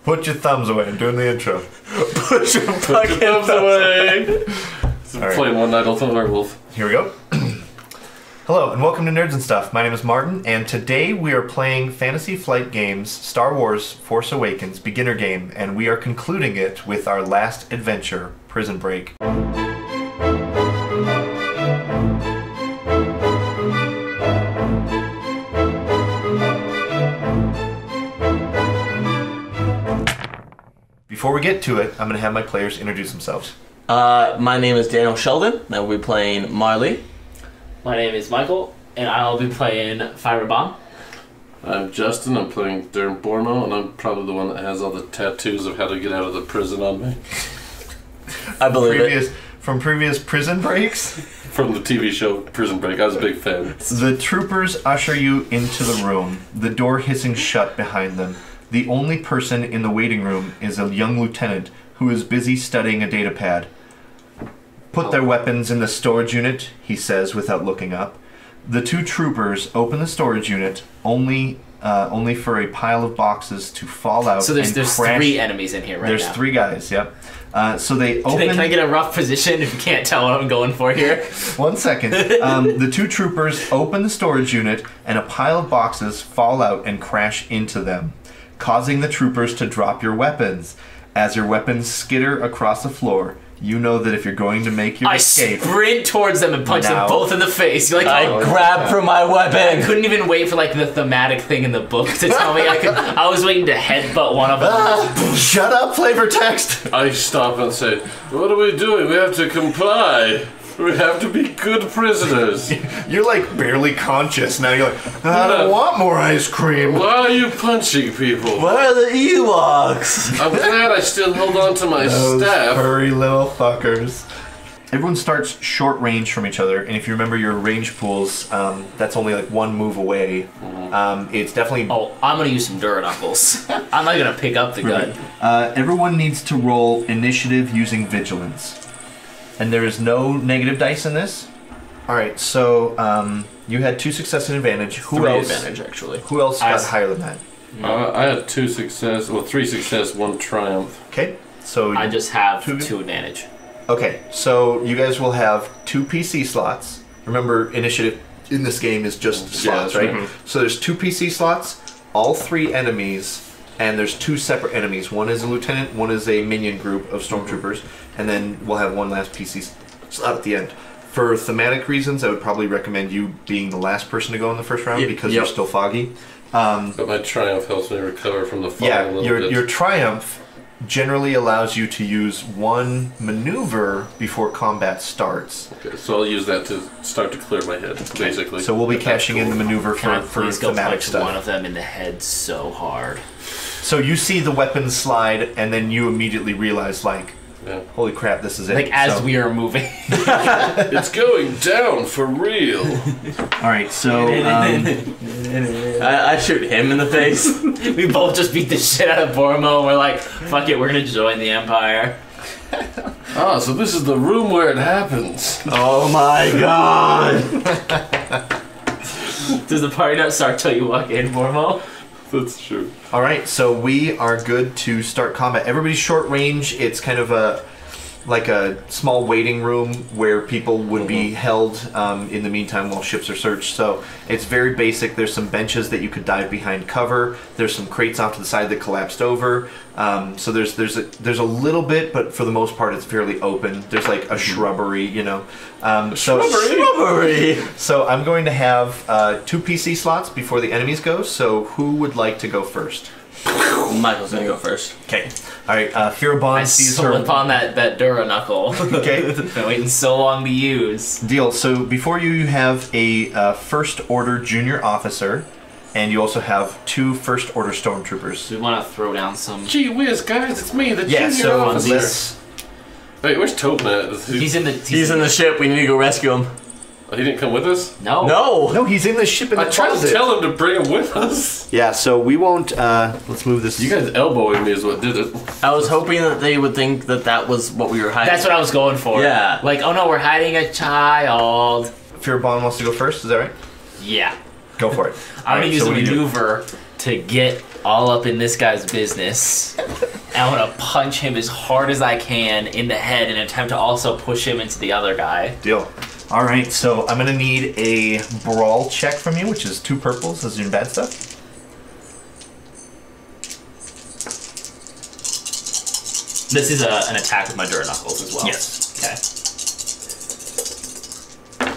Put your thumbs away. I'm doing the intro. Put your fucking thumbs away. Right. Playing One Night Ultimate Werewolf. Here we go. Hello, and welcome to Nerds and Stuff. My name is Martin, and today we are playing Fantasy Flight Games Star Wars Force Awakens beginner game, and we are concluding it with our last adventure, Prison Break. Before we get to it, I'm going to have my players introduce themselves. My name is Daniel Sheldon, and we'll be playing Mhar'li. My name is Michael, and I'll be playing Fira Bon. I'm Justin, I'm playing Bormo, and I'm probably the one that has all the tattoos of how to get out of the prison on me. I believe it. From previous prison breaks? From the TV show Prison Break, I was a big fan. The troopers usher you into the room, the door hissing shut behind them. The only person in the waiting room is a young lieutenant who is busy studying a data pad. Put their weapons in the storage unit, he says without looking up. The two troopers open the storage unit only for a pile of boxes to fall out. So there's crash. 3 enemies in here right now. There's 3 guys, yep. So they open... Can I get a rough position if you can't tell what I'm going for here? 1 second. The two troopers open the storage unit and a pile of boxes fall out and crash into them, causing the troopers to drop your weapons. As your weapons skitter across the floor, you know that if you're going to make your escape... I sprint towards them and punch them both in the face. You're like, I grab for my weapon. I couldn't even wait for like the thematic thing in the book to tell me I was waiting to headbutt one of them. Shut up, flavor text! I stop and say, what are we doing? We have to comply. We have to be good prisoners. You're like barely conscious now. You're like, I don't want more ice cream. Why are you punching people? Where are the Ewoks? I'm glad I still hold on to my staff. Furry little fuckers. Everyone starts short range from each other, and if you remember your range pools, that's only like 1 move away. It's definitely... Oh, I'm gonna use some Dura-Knuckles. I'm not gonna pick up the gun. Everyone needs to roll initiative using vigilance. And there is no negative dice in this. Alright, so you had 2 success and advantage. Who else? 3 advantage, actually. Who else got higher than that? I had 2 success, well 3 success, 1 triumph. Okay, so... I just have 2 advantage. Okay, so you guys will have 2 PC slots. Remember, initiative in this game is just slots, right? Mm-hmm. So there's 2 PC slots, all 3 enemies, and there's 2 separate enemies. One is a lieutenant, one is a minion group of stormtroopers, and then we'll have 1 last PC slot at the end. For thematic reasons, I would probably recommend you being the last person to go in the first round because you're still foggy. But my triumph helps me recover from the fog a little bit. Your triumph generally allows you to use 1 maneuver before combat starts. Okay, so I'll use that to start to clear my head, basically. So we'll be cashing in the maneuver for please go thematic punch stuff. one of them in the head so hard. So you see the weapons slide, and then you immediately realize, like, holy crap, this is it. Like, as we are moving. It's going down for real. Alright, so... I shoot him in the face. We both just beat the shit out of Bormo. We're like, fuck it, we're gonna join the Empire. Ah, so this is the room where it happens. Oh my god. Does the party not start till you walk in, Bormo? That's true. Alright, so we are good to start combat. Everybody's short range. It's kind of like a small waiting room where people would be held in the meantime while ships are searched. So it's very basic. There's some benches that you could dive behind cover. There's some crates off to the side that collapsed over. So there's a little bit, but for the most part it's fairly open. There's like a shrubbery, you know. Shrubbery! So I'm going to have 2 PC slots before the enemies go. So who would like to go first? Michael's gonna go first. Okay. Alright, Fira Bon sees her... slip on that Dura-Knuckle. Okay. Been waiting so long to use. Deal. So before you have a First Order Junior Officer, and you also have 2 First Order Stormtroopers. We want to throw down some... Gee whiz, guys, it's me, the junior officer. Wait, where's Tobin at? He's in the ship. We need to go rescue him. Oh, he didn't come with us? No. No, he's in the ship in the closet. I tried to tell him to bring him with us. Yeah, so we won't, let's move this. You guys elbowing me is what did it. I was hoping that they would think that was what we were hiding. That's what I was going for. Yeah. Like, oh no, we're hiding a child. Fira Bon wants to go first, is that right? Yeah. Go for it. I'm going to use a maneuver to get all up in this guy's business. I want to punch him as hard as I can in the head in an attempt to also push him into the other guy. Deal. All right, so I'm going to need a brawl check from you, which is 2 purples. This is your bad stuff. This is an attack with my Dura Knuckles as well. Yes. Okay.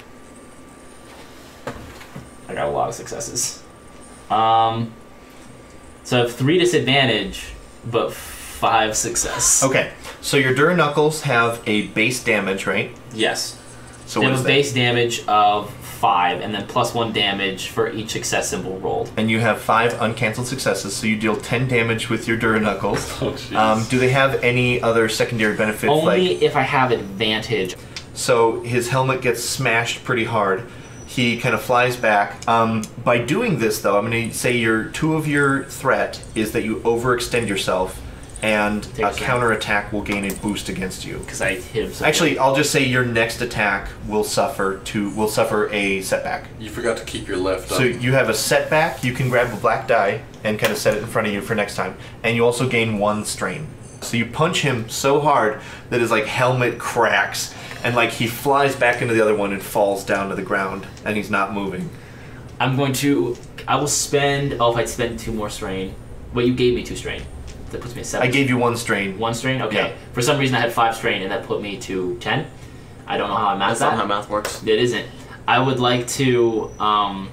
I got a lot of successes. So I have 3 disadvantage, but 5 success. Okay, so your Dura Knuckles have a base damage, right? Yes. So they what have is a base damage of 5, and then +1 damage for each success symbol rolled. And you have 5 uncancelled successes, so you deal 10 damage with your Dura Knuckles. Oh, jeez. Do they have any other secondary benefits? Only if I have advantage. So his helmet gets smashed pretty hard. He kind of flies back. By doing this, though, I'm going to say 2 of your threat is that you overextend yourself, and a counterattack will gain a boost against you. Because I hit him so Actually, hard. I'll just say your next attack will suffer a setback. You forgot to keep your left up. So you have a setback. You can grab a black die and kind of set it in front of you for next time, and you also gain 1 strain. So you punch him so hard that his helmet cracks, and he flies back into the other one and falls down to the ground, and he's not moving. I will spend. Oh, if I spend 2 more strain. Wait, you gave me 2 strain. That puts me at 7. I gave you 1 strain. 1 strain? Okay. Yeah. For some reason I had 5 strain, and that put me to 10. I don't know how I math That's that. not how math works. It isn't. I would like to. Can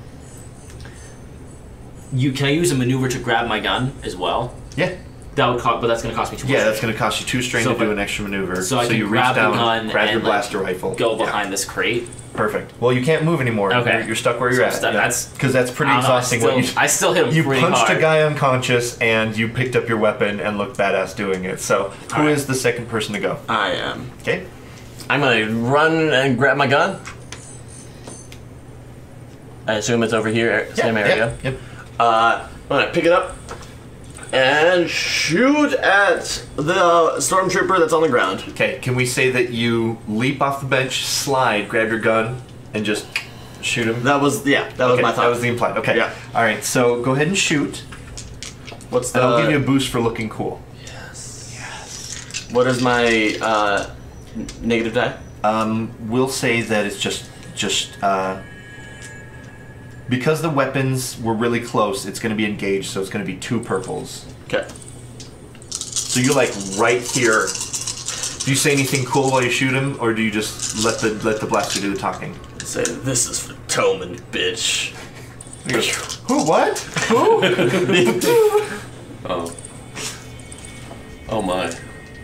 I use a maneuver to grab my gun as well? Yeah. That would cost, but that's going to cost me 2 more. Yeah, that's going to cost you 2 strain to do an extra maneuver. So I can you grab reach down, the gun grab your and blaster rifle. Go behind this crate. Perfect. Well, you can't move anymore. Okay. You're stuck where you're at. That's because that's pretty I don't know, exhausting. I still hit him You pretty punched hard. a guy unconscious, and you picked up your weapon and looked badass doing it. So, who is the second person to go? I am. Okay. I'm gonna run and grab my gun. I assume it's over here, same area. Yep. I'm gonna pick it up and shoot at the stormtrooper that's on the ground. Okay. Can we say that you leap off the bench, slide, grab your gun, and just shoot him? That was my thought. That was the implied. Okay. Yeah. All right. So go ahead and shoot. What's the? And I'll give you a boost for looking cool. Yes. What is my negative die? We'll say that it's just because the weapons were really close. It's going to be engaged, so it's going to be 2 purples. Okay. So you're right here. Do you say anything cool while you shoot him, or do you just let the blaster do the talking? Say this is for Toman, bitch. He goes, who? What? Who? Oh. Oh my.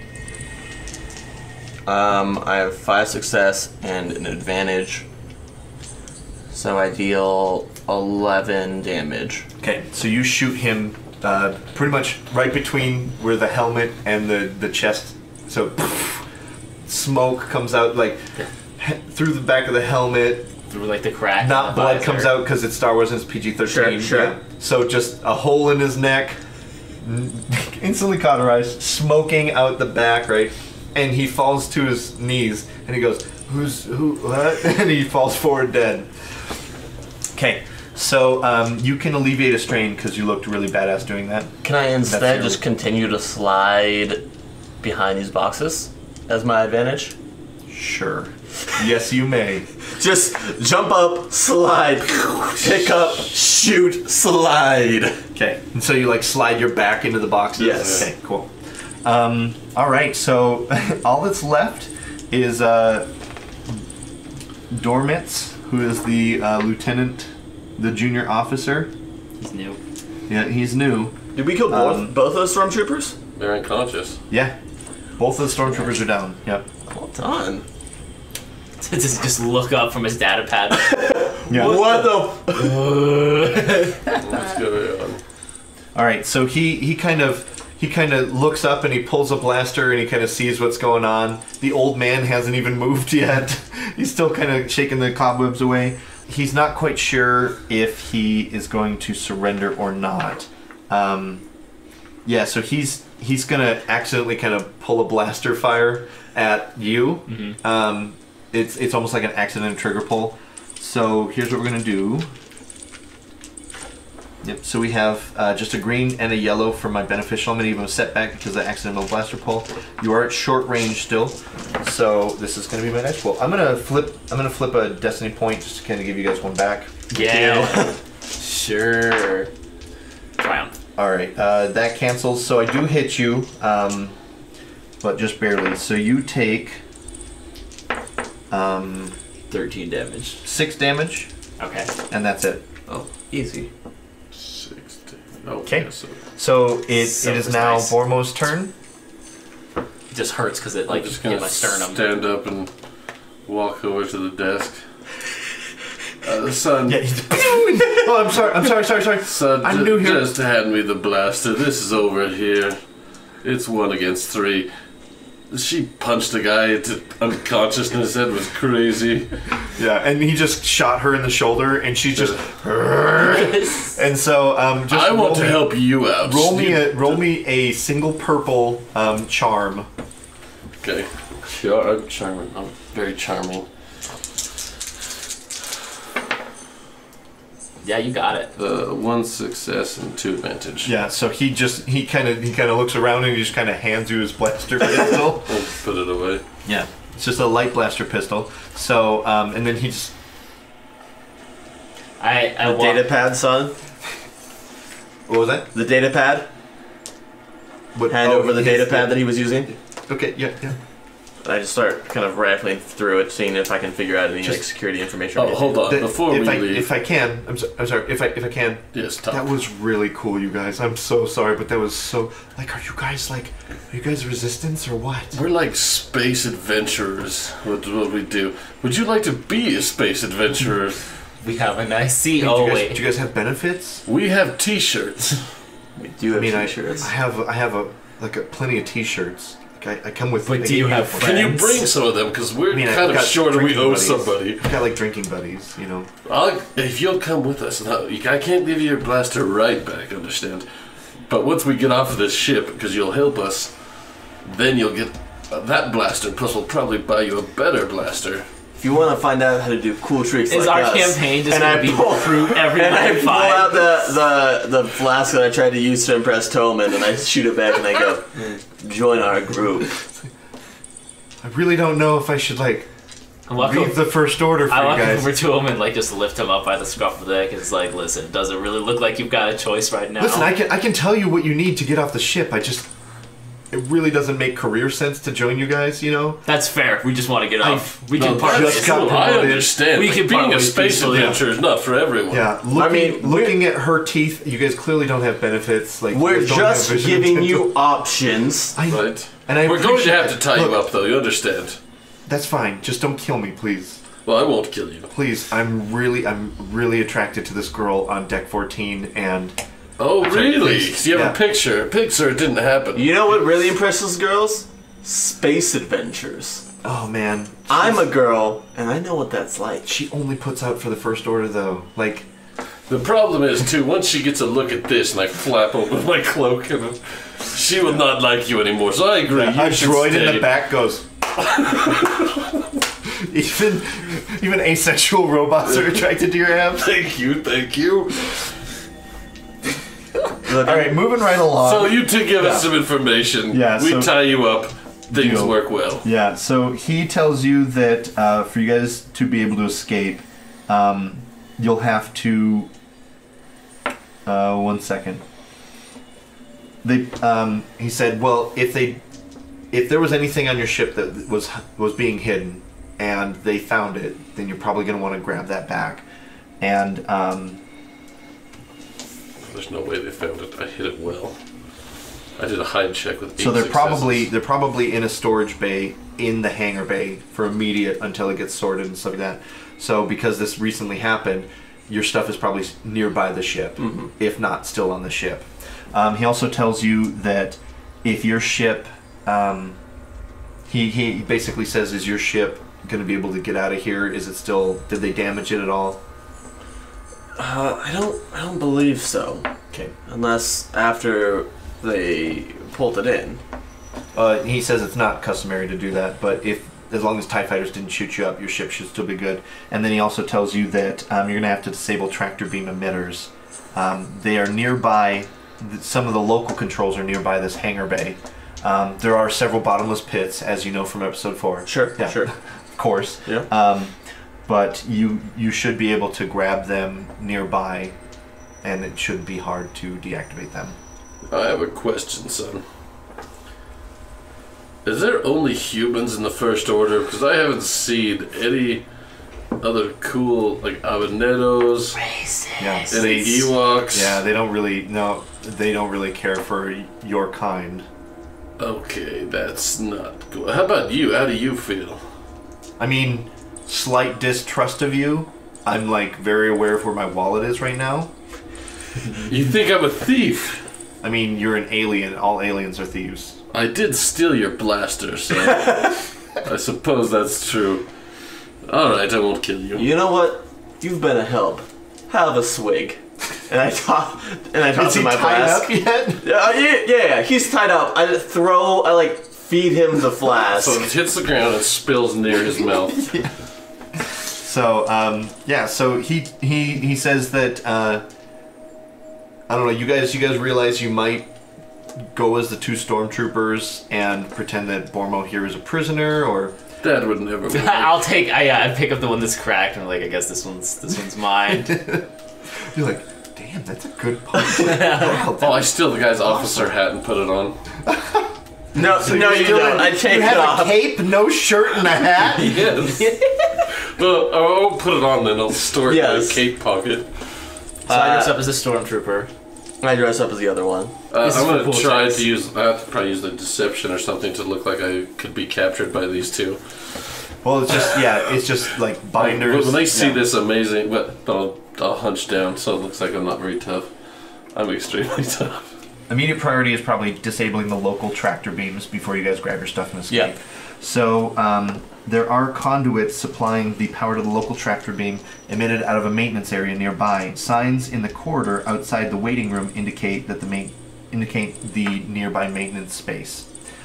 I have 5 success and an advantage. So I deal 11 damage. Okay, so you shoot him pretty much right between where the helmet and the chest. So smoke comes out through the back of the helmet. Through the crack. Not in the blood visor. comes out because it's Star Wars and it's PG-13. Sure. Yeah. So just a hole in his neck, instantly cauterized, smoking out the back, right? And he falls to his knees, and he goes, who, what? And he falls forward dead. Okay, so you can alleviate a strain because you looked really badass doing that. Can I instead your- just continue to slide behind these boxes as my advantage? Sure. Yes, you may. Just jump up, slide, pick up, shoot, slide. Okay, and so you slide your back into the boxes? Yes. Okay, cool. Alright, so all that's left is Dormitz, who is the lieutenant, the junior officer. He's new. Yeah, he's new. Did we kill both of those stormtroopers? They're unconscious. Yeah. Both of the stormtroopers are down. Yep. Well done. just look up from his data pad. Yeah. What the? What's going on? Alright, so he kind of looks up and he pulls a blaster and he kind of sees what's going on. The old man hasn't even moved yet. He's still kind of shaking the cobwebs away. He's not quite sure if he is going to surrender or not. Yeah, so he's gonna accidentally kind of pull a blaster fire at you. Mm-hmm. It's almost like an accidental trigger pull. So here's what we're gonna do. Yep. So we have just a green and a yellow for my beneficial. I'm going to give him a setback because of accidental blaster pull. You are at short range still, so this is going to be my next pull. I'm going to flip a destiny point just to kind of give you guys one back. Yeah. Sure. Triumph. All right. That cancels. So I do hit you, but just barely. So you take 13 damage. 6 damage. Okay. And that's it. Oh, easy. 16. Oh, Okay. yeah, So it is now nice. Bormo's turn. It just hurts because it I'm like just hit gonna my sternum. stand up and walk over to the desk. Son. Yeah. Oh, I'm sorry. Son, I'm new here. Just hand me the blaster. This is over here. It's 1 against 3. She punched a guy into unconsciousness. That was crazy. Yeah, and he just shot her in the shoulder, and she's just. And so, just I want to help you out. Roll me a single purple charm. Okay. Sure, I'm charming. I'm very charming. Yeah, you got it. 1 success and 2 advantage. Yeah, so he kind of looks around and he just kind of hands you his blaster pistol. I'll put it away. Yeah, it's just a light blaster pistol. So, and then he just. I Data pad, son. What was that? The data pad. Hand over the data pad that he was using. Okay, yeah. I just start kind of rifling through it, seeing if I can figure out any like security information. Oh, hold on. Before we leave. If I can, I'm sorry. If I can. Yes, talk. That was really cool, you guys. I'm so sorry, but that was so. Like, are you guys resistance or what? We're like space adventurers. What we do? Would you like to be a space adventurer? we have a nice Hey, Oh do wait. you guys have benefits? We have T-shirts. We do have t-shirts. I have plenty of T-shirts. Like, I come with. But do you have friends? Can you bring some of them? Because we're I've kind of got short and we drinking owe buddies. somebody. I've got like drinking buddies, you know. If you'll come with us, I can't give you your blaster right back, understand? But once we get off of this ship, because you'll help us, then you'll get that blaster, plus we'll probably buy you a better blaster. If you want to find out how to do cool tricks Is like our us, campaign just and going I to be pull- recruit everybody and I pull five? out the flask that I tried to use to impress Toman, and I shoot it back and I go, join our group. I really don't know if I should like leave the first order for I you walk guys. over to him and like just lift him up by the scruff of the neck. It's like, listen, does it really look like you've got a choice right now? Listen, I can tell you what you need to get off the ship. It really doesn't make career sense to join you guys, you know? That's fair. We just want to get off. We can part just ways. got I promoted. understand. We Like, can being part a ways space peacefully. adventurer is not for everyone. Yeah, looking at her teeth, you guys clearly don't have benefits. Like We're you guys don't have just vision giving potential. you options. Right. And I We're going to appreciate have to that. tie you Look, up, though. You understand? That's fine. Just don't kill me, please. Well, I won't kill you. Please, I'm really attracted to this girl on deck 14, and Oh, really? please, Do you have yeah. a picture? Picture, it didn't happen. You know what really impresses girls? Space adventures. oh man, I'm a girl, and I know what that's like. she only puts out for the first order though. Like, The problem is, too, once she gets a look at this and I flap open my cloak, and she will not like you anymore. So I agree. a You should droid stay. in the back goes. even asexual robots are attracted to your abs. Thank you. All right, moving right along. So you two give us some information. Yeah, We so- tie you up. Things Deal. work well. Yeah, so he tells you that for you guys to be able to escape, you'll have to. 1 second. He said, well, if there was anything on your ship that was being hidden, and they found it, then you're probably going to want to grab that back, and There's no way they found it. I hit it well. I did a hide check with 8 so they're successes. probably in a storage bay in the hangar bay for immediate until it gets sorted and stuff like that. So because this recently happened, your stuff is probably nearby the ship, if not still on the ship. He also tells you that if your ship, he basically says, is your ship going to be able to get out of here? Is it still? Did they damage it at all? I don't believe so. Okay. Unless after they pulled it in. He says it's not customary to do that, but as long as TIE fighters didn't shoot you up, your ship should still be good. And then he also tells you that you're going to have to disable tractor beam emitters They are nearby. Some of the local controls are nearby this hangar bay. There are several bottomless pits, as you know from episode 4. Sure, yeah, sure. Of course. Yeah. But you should be able to grab them nearby, and it shouldn't be hard to deactivate them. I have a question, son. Is there only humans in the First Order? Because I haven't seen any other cool, like, Abanetos, any Ewoks. Yeah, they don't really care for your kind. Okay, that's not cool. How about you? How do you feel? I mean, slight distrust of you. I'm, like, very aware of where my wallet is right now. You think I'm a thief? I mean, you're an alien. All aliens are thieves. I did steal your blaster, so I suppose that's true. Alright, I won't kill you. You know what? You've been a help. Have a swig. And I toss in my flask. Is he tied up yet? Yeah, he's tied up. I feed him the flask. So it hits the ground and spills near his mouth. Yeah. So, so he says that, I don't know, you guys realize you might go as the 2 stormtroopers and pretend that Bormo here is a prisoner, or... That would never work. I pick up the one that's cracked and I'm like, I guess this one's mine. You're like, damn, that's a good punch. Wow, I steal the guy's officer hat and put it on. No, you don't. I take it off. You have a cape, no shirt, and a hat? Yes. Well, I'll put it on then. I'll store it in my cape pocket. So I dress up as a stormtrooper. I dress up as the other one. I'm going to try to use... I have to probably use the deception or something to look like I could be captured by these 2. Well, it's just like binders. When they see this amazing... But I'll hunch down so it looks like I'm not very tough. I'm extremely tough. Immediate priority is probably disabling the local tractor beams before you guys grab your stuff and escape. Yeah. So, there are conduits supplying the power to the local tractor beam emitted out of a maintenance area nearby. Signs in the corridor outside the waiting room indicate the nearby maintenance space.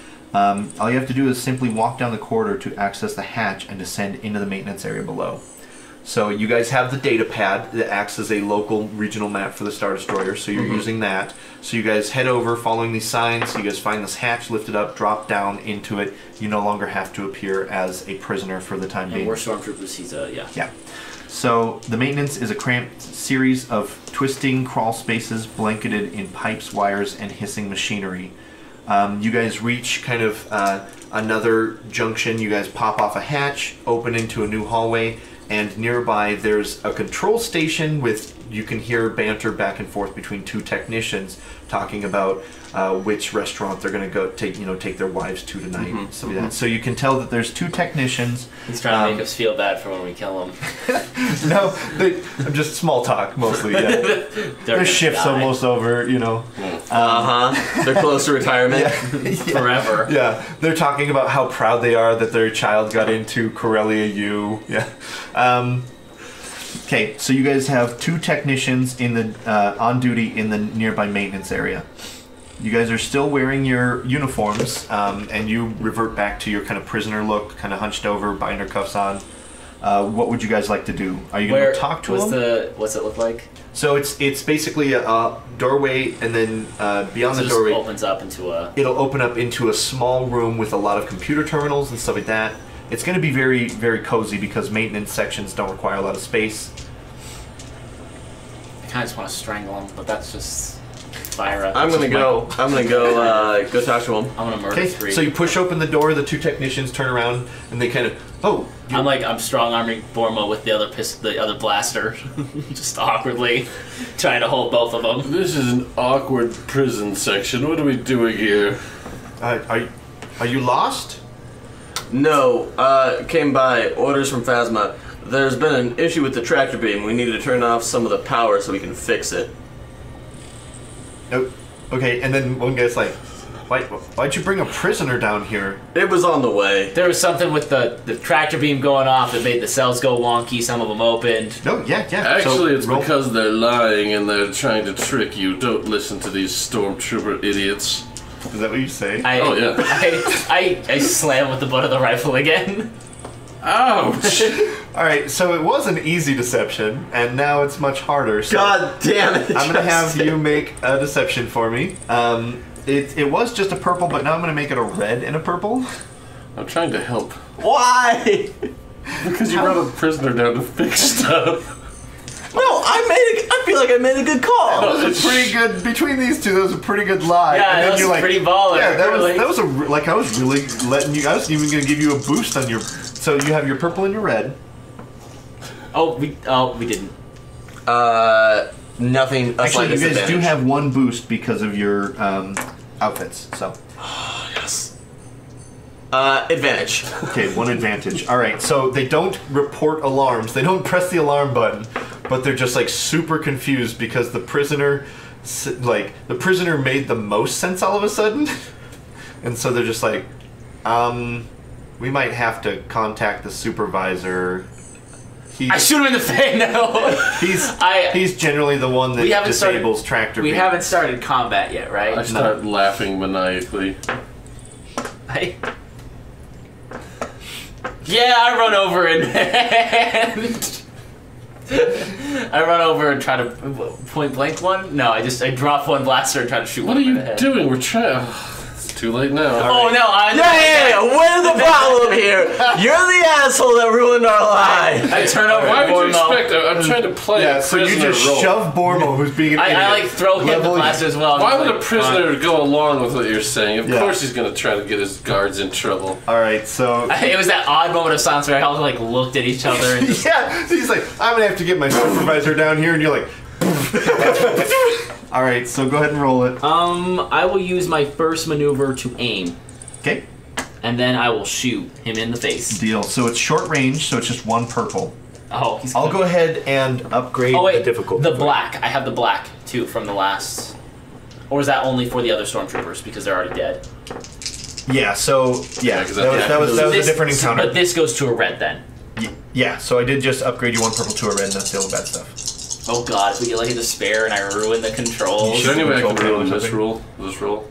All you have to do is simply walk down the corridor to access the hatch and descend into the maintenance area below. So you guys have the data pad that acts as a local regional map for the Star Destroyer, so you're using that. So you guys head over following these signs, you guys find this hatch, lift it up, drop down into it. You no longer have to appear as a prisoner for the time being. And we're stormtroopers, Yeah. So the maintenance is a cramped series of twisting crawl spaces blanketed in pipes, wires, and hissing machinery. You guys reach kind of another junction, you guys pop off a hatch, open into a new hallway, and nearby there's a control station with, you can hear banter back and forth between 2 technicians talking about which restaurant they're going to go take their wives to tonight. Stuff like that. So you can tell that there's 2 technicians. He's trying to make us feel bad for when we kill him. No, just small talk mostly. Yeah. Their shift's almost over, They're close to retirement. Forever. Yeah, they're talking about how proud they are that their child got into Corellia U. Yeah. Okay, so you guys have 2 technicians in the on duty in the nearby maintenance area. You guys are still wearing your uniforms, and you revert back to your kind of prisoner look, kind of hunched over, binder cuffs on. What would you guys like to do? Are you going to talk to them? What's it look like? So it's basically a doorway, and then beyond the doorway, opens up into a. It'll open up into a small room with a lot of computer terminals and stuff like that. It's going to be very, very cozy because maintenance sections don't require a lot of space. I kind of just want to strangle him, but that's just Fira. I'm gonna go talk to him. I'm gonna murder 3. So you push open the door. The 2 technicians turn around and they kind of I'm strong arming Bormo with the other blaster, just awkwardly trying to hold both of them. This is an awkward prison section. What are we doing here? Are you lost? No, came by orders from Phasma. There's been an issue with the tractor beam. We need to turn off some of the power so we can fix it. Oh, okay, and then one guy's like, why'd you bring a prisoner down here? It was on the way. There was something with the tractor beam going off that made the cells go wonky, some of them opened. No, yeah. Actually, it's because they're lying and they're trying to trick you. Don't listen to these stormtrooper idiots. Is that what you say? I slam with the butt of the rifle again. Ouch! All right, so it was an easy deception, and now it's much harder. So God damn it! I'm gonna have you make a deception for me. It was just a purple, but now I'm gonna make it a red and a purple. I'm trying to help. Why? Because you brought a prisoner down to fix stuff. No, I feel like I made a good call. That was a pretty good. Between these two, that was a pretty good lie. Yeah, and then that was you're like, pretty baller. Yeah, really. that was I was really letting you. I was even gonna give you a boost on your. So you have your purple and your red. We didn't. Nothing. Actually, you guys do have one boost because of your outfits. So. Yes. Advantage. Okay, one advantage. All right, so they don't report alarms. They don't press the alarm button, but they're just like super confused because the prisoner made the most sense all of a sudden, and so they're just like, we might have to contact the supervisor. I shoot him in the face. No. He's generally the one that disables tractor. We haven't started combat yet, right? I start laughing maniacally. Yeah, I run over and I run over and try to point blank one. No, I drop one blaster and try to shoot. What one are in you the head. doing? We're trying. It's too late now. Oh no! Yeah. Where's the problem here? You're the asshole that ruined our life. I turn over. Why would you Bormo. expect? I'm trying to play. Yeah, a so you prisoner just role. shove Bormo, who's being an idiot. I like throw him the blaster as well. Why would a prisoner go along with what you're saying? Of Yeah. course he's going to try to get his guards in trouble. All right, so It was that odd moment of silence where I all like looked at each other and just, yeah, he's like, I'm gonna have to get my supervisor down here, and you're like, all right, so go ahead and roll it. I will use my first maneuver to aim, Okay, and then I will shoot him in the face. deal. So it's short range, so it's just one purple. Oh, he's. I'll go ahead and upgrade Oh wait, the difficulty. the black. I have the black too from the last. Or is that only for the other stormtroopers because they're already dead? Yeah, so yeah, 'cause that was a different encounter. But this goes to a red then. Yeah, so I did just upgrade you one purple to a red, and that's the only bad stuff. Oh god, if we get like a despair and I ruin the controls. Is there any way I can Control ruin or this something? rule? This rule?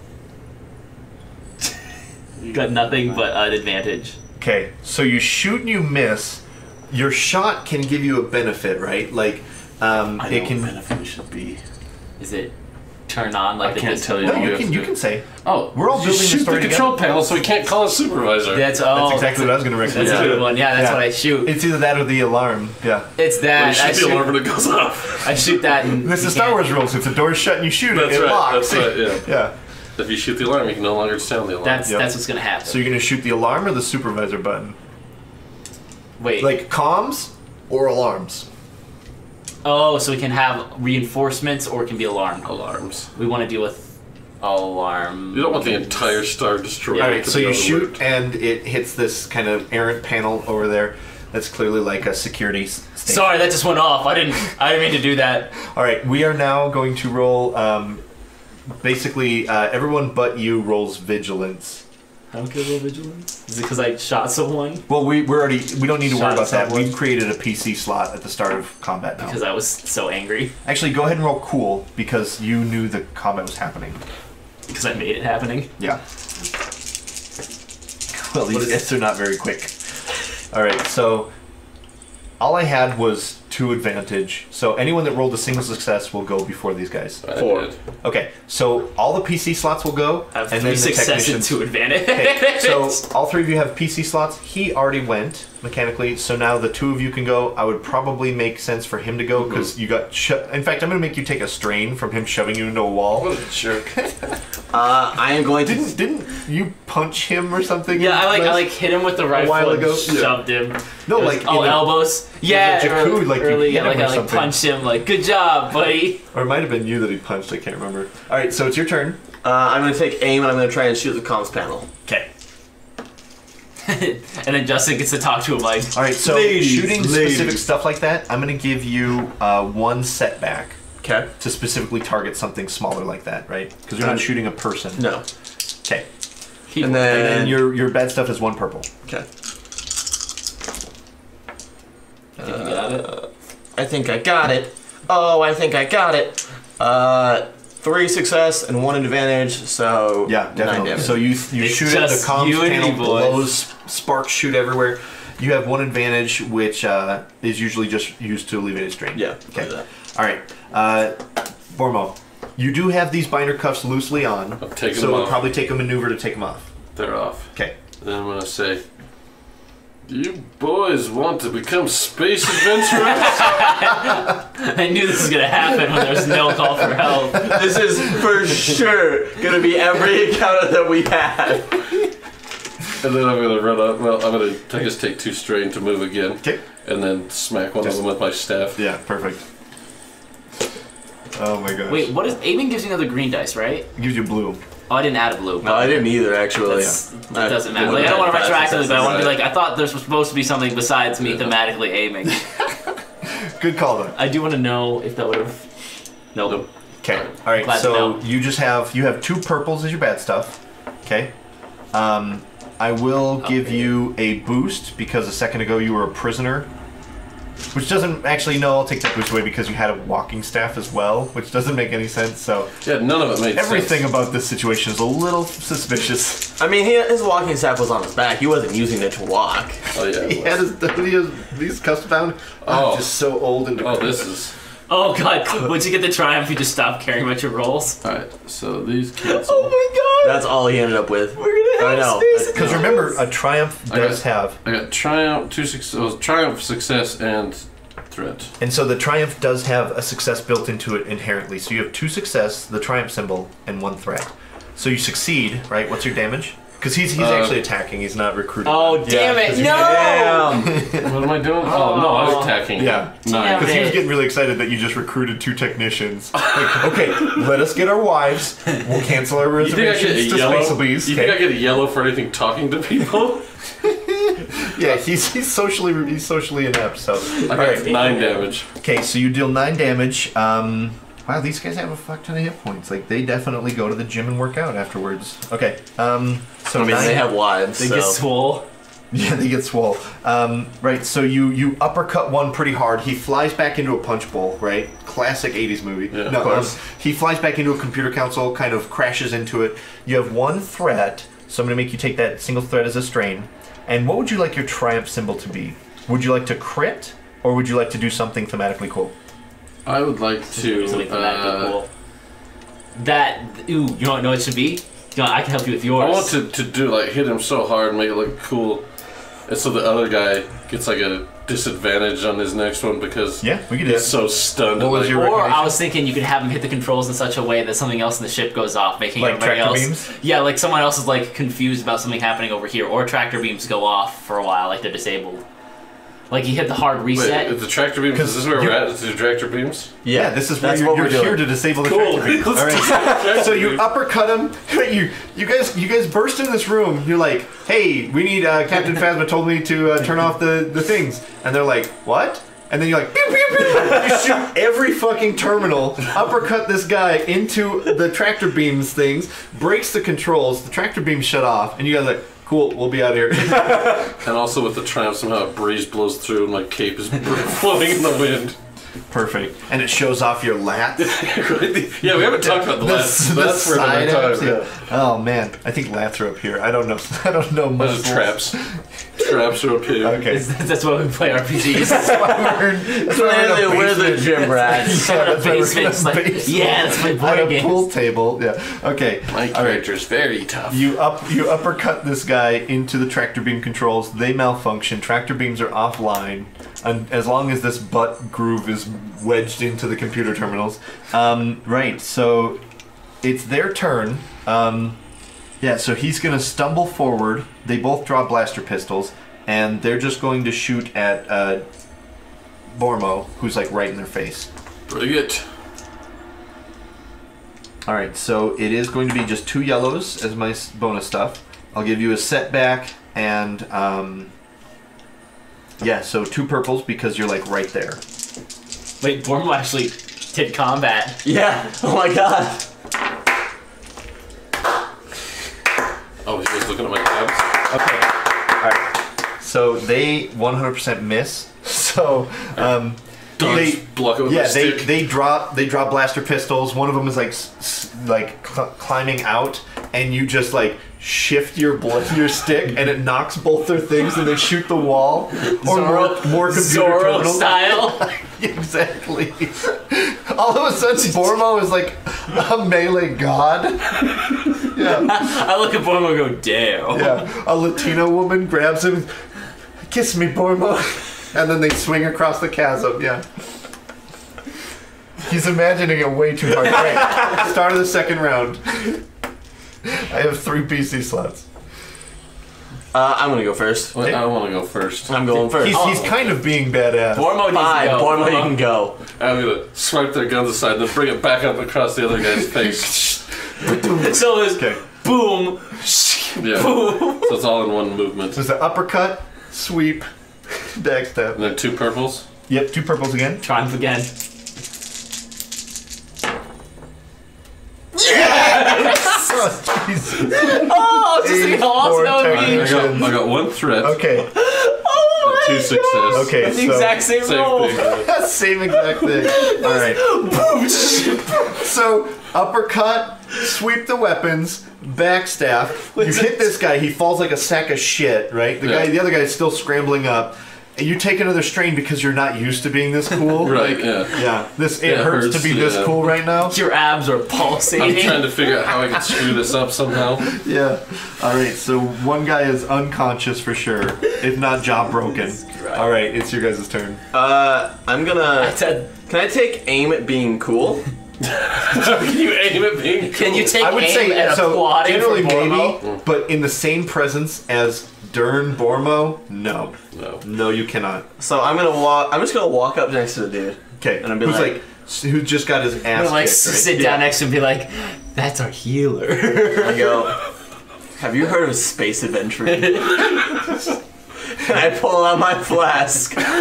Got nothing but an advantage. Okay, so you shoot and you miss. Your shot can give you a benefit, right? Like, it can. benefit should be. Is it turn on like I the can't display? tell No, you. you can say. Oh, We're all building just the shoot story the control panel so we can't call a supervisor. That's Exactly what I was gonna recommend. That's a good one. Yeah, that's what I shoot. It's either that or the alarm. Yeah. It's that. Well, you shoot the alarm when it goes off. I shoot that and This is Star Wars rules. If the door's shut and you shoot That's it, it right, locks. that's right, yeah. Yeah. If you shoot the alarm, you can no longer sound the alarm. That's Yep. what's gonna happen. So you're gonna shoot the alarm or the supervisor button? Wait. Like comms or alarms? Oh, so we can have reinforcements or it can be alarm. Alarms. We want to deal with alarm. You don't want the entire Star Destroyer. All right, to so be you shoot overworked. and it hits this kind of errant panel over there. That's clearly like a security station. Sorry, that just went off. I didn't mean to do that. All right, we are now going to roll. Basically, everyone but you rolls vigilance. I don't get a little vigilance. Is it because I shot someone? Well, we don't need to worry Shot about that. someone. We've created a PC slot at the start of combat now. Because I was so angry. Actually, go ahead and roll cool because you knew the combat was happening. Because I made it happening. Yeah. Well, these guys are not very quick. All right, so all I had was 2 advantage. So anyone that rolled a single success will go before these guys. I 4. did. Okay, so all the PC slots will go, I have and 3 then the success and technicians. 2 advantage. Okay, so all 3 of you have PC slots. He already went mechanically, so now the 2 of you can go. I would probably make sense for him to go because you got. In fact, I'm going to make you take a strain from him shoving you into a wall. What a jerk. I am going to. Didn't you punch him or something? Yeah, I hit him with the rifle while and ago? shoved him. No, It was- like in oh, a- elbows. Yeah, a Jakku, like you early. hit Yeah, him like or I something. punched him. Like, good job, buddy. Or it might have been you that he punched. I can't remember. All right, so it's your turn. I'm going to take aim and I'm going to try and shoot the comms panel. Okay. And then Justin gets to talk to him like, All right, so Ladies, shooting specific ladies. stuff like that, I'm going to give you 1 setback Okay. to specifically target something smaller like that, right? Because you're not shooting a person. No. Okay. And And then. then your bad stuff is 1 purple. Okay. I think you got it. I think I got it. Oh, I think I got it. 3 success and 1 advantage, so Yeah, 9 definitely. damage. So you shoot it, the just comms you and panel me, boys. blows, sparks shoot everywhere, You have one advantage, which is usually just used to alleviate strain. Yeah. Okay. All right. Bormo, you do have these binder cuffs loosely on, I'm taking so them it'll off. probably take a maneuver to take them off. They're off. Okay. And then I'm gonna say, "Do you boys want to become space adventurers?" I knew this was gonna happen when there was no call for help. This is for sure gonna be every encounter that we had. And then I'm gonna run up. Well, I'm gonna I guess take 2 strain to move again. Okay. And then smack one of them with my staff. Yeah, perfect. Oh my gosh. Wait, what is aiming? Gives you another green dice, right? It gives you blue. Oh, I didn't add a blue. No, I didn't either, actually. That doesn't matter. Like, I don't want to retroactively, but I want to be like, I thought there's supposed to be something besides me thematically aiming. Good call, though. I do want to know if that would have. Nope. Okay. All right. Glad to So know. you have 2 purples as your bad stuff. Okay. I will give you a boost because a second ago you were a prisoner. Which doesn't actually, no, I'll take that boost away because you had a walking staff as well, which doesn't make any sense. So Yeah, none of it made everything sense. about this situation is a little suspicious. I mean, his walking staff was on his back. He wasn't using it to walk. Oh yeah. He it was. has these custom found. Oh. I'm just so old and Oh, this is. Oh god, once you get the triumph, you just stop caring about your rolls. Alright, so these cancel. Oh my god! That's all he ended up with. We're gonna have space. Because remember, a triumph does have, I got triumph, 2 success, triumph, success, and threat. and so the triumph does have a success built into it inherently. So you have 2 success, the triumph symbol, and 1 threat. So you succeed, right? What's your damage? Because he's actually attacking. He's not recruiting. Oh damn it! No! What am I doing? Oh no, I was attacking. Yeah, Damn because he was it. getting really excited that you just recruited 2 technicians. Like, okay, let us get our wives. We'll cancel our You think I get a reservations to yellow? Space Bees. You think I get a yellow for anything talking to people? Yeah, he's socially inept. So I got 9 damage. okay, so you deal 9 damage. Wow, these guys have a fuck ton of hit points. Like they definitely go to the gym and work out afterwards. Okay, so I mean, they have wives. They so. get swole. yeah, they get swole. Right, so you uppercut one pretty hard. He flies back into a punch bowl. Right, classic '80s movie. Yeah, no, of course. he flies back into a computer console, kind of crashes into it. You have 1 threat, so I'm gonna make you take that single threat as a strain. And what would you like your triumph symbol to be? Would you like to crit, or would you like to do something thematically cool? I would like to. Something thematically cool. That ooh, you don't know what it should be? You know, I can help you with yours. I want to do like hit him so hard and make it look cool, and so the other guy gets like a disadvantage on his next one because Yeah, we could do he's that. so stunned. What was like, your Or recommendation? I was thinking you could have him hit the controls in such a way that something else in the ship goes off, making Like everybody tractor else. beams? Yeah, like someone else is like confused about something happening over here, or tractor beams go off for a while, like they're disabled. Like you hit the hard reset. Wait, the tractor beams. Is this where we're at? Is the tractor beams? Yeah, this is where that's you're, what you're we're doing. here to disable the Cool. tractor beam. All right. So you uppercut him. You guys burst in this room. You're like, hey, we need Captain Phasma told me to turn off the things, and they're like, what? And then you're like, pew, pew, pew. You shoot every fucking terminal, uppercut this guy into the tractor beams things, breaks the controls, the tractor beams shut off, and you guys are like, cool, we'll be out here. And also with the triumph, somehow a breeze blows through and my cape is floating in the wind. Perfect. And it shows off your lats. Yeah, we haven't talked about the lats. That's for another side time. abs, yeah. Oh man, I think lats are up here. I don't know. I don't know much. Those are traps. Traps are up here. Okay. That's why we play RPGs. That's why we're in Clearly, a we're the basement. gym rats. Yeah, that's why we're in a Basement's like, basement. yeah, let's play At board a games. pool table. Yeah. Okay. My All right. character's very tough. You uppercut this guy into the tractor beam controls. They malfunction. Tractor beams are offline, and as long as this butt groove is wedged into the computer terminals. Right. So it's their turn. Yeah. So he's gonna stumble forward. They both draw blaster pistols, and they're just going to shoot at Bormo, who's like right in their face. Pretty good. All right, so it is going to be just 2 yellows as my bonus stuff. I'll give you a setback and yeah, so 2 purples because you're like right there. Wait, Bormo actually did combat. Yeah. Oh my god. Oh, he was looking at my tabs. Okay. All right. So they 100% miss. So Block it with my yeah, stick. they drop blaster pistols. One of them is like climbing out, and you just like shift your stick, and it knocks both their things, and they shoot the wall. Or more computer Zorro terminal style. Exactly. All of a sudden, Bormo is like a melee god. Yeah. I look at Bormo and go, damn. Yeah. A Latino woman grabs him, kiss me, Bormo, and then they swing across the chasm. Yeah. He's imagining it way too hard. Right. Start of the second round. I have 3 PC slots. I'm gonna go first. Well, I want to go first. I'm going first. He's kind of being badass. Bormo needs Fine, to go. Bormo, you can go. I'm gonna swipe their guns aside and then bring it back up across the other guy's face. So it's Okay. boom. Yeah. So it's all in one movement. There's an uppercut, sweep, backstab. And then 2 purples. Yep, 2 purples again. Triumph again. Oh, Jesus. Oh, just think how awesome that would be. I got 1 threat. Okay. Oh my 2 success. Okay. The exact same Same roll. thing. Same exact thing. All right. So uppercut, sweep the weapons, backstaff. You hit this guy. He falls like a sack of shit. Right. The other guy is still scrambling up. And you take another strain because you're not used to being this cool. Right, Like, yeah. Yeah. It hurts to be this yeah. cool right now. Your abs are I'm pulsating. trying to figure out how I can screw this up somehow. Yeah. All right. So one guy is unconscious for sure, if not jaw broken. All right. It's your guys' turn. I'm gonna. Ted, Can I take aim at being cool? Can you aim at being cool? can you take I would aim say at so. applauding Generally, for Bormo? maybe, but in the same presence as Dern Bormo, no. No. No, you cannot. So I'm gonna walk. I'm just gonna walk up next to the dude. Okay. And I'd be who's like- who just got his ass I'm gonna like kicked, right? sit down next to him and be like, that's our healer. I go. Have you heard of space adventuring? And I pull out my flask. And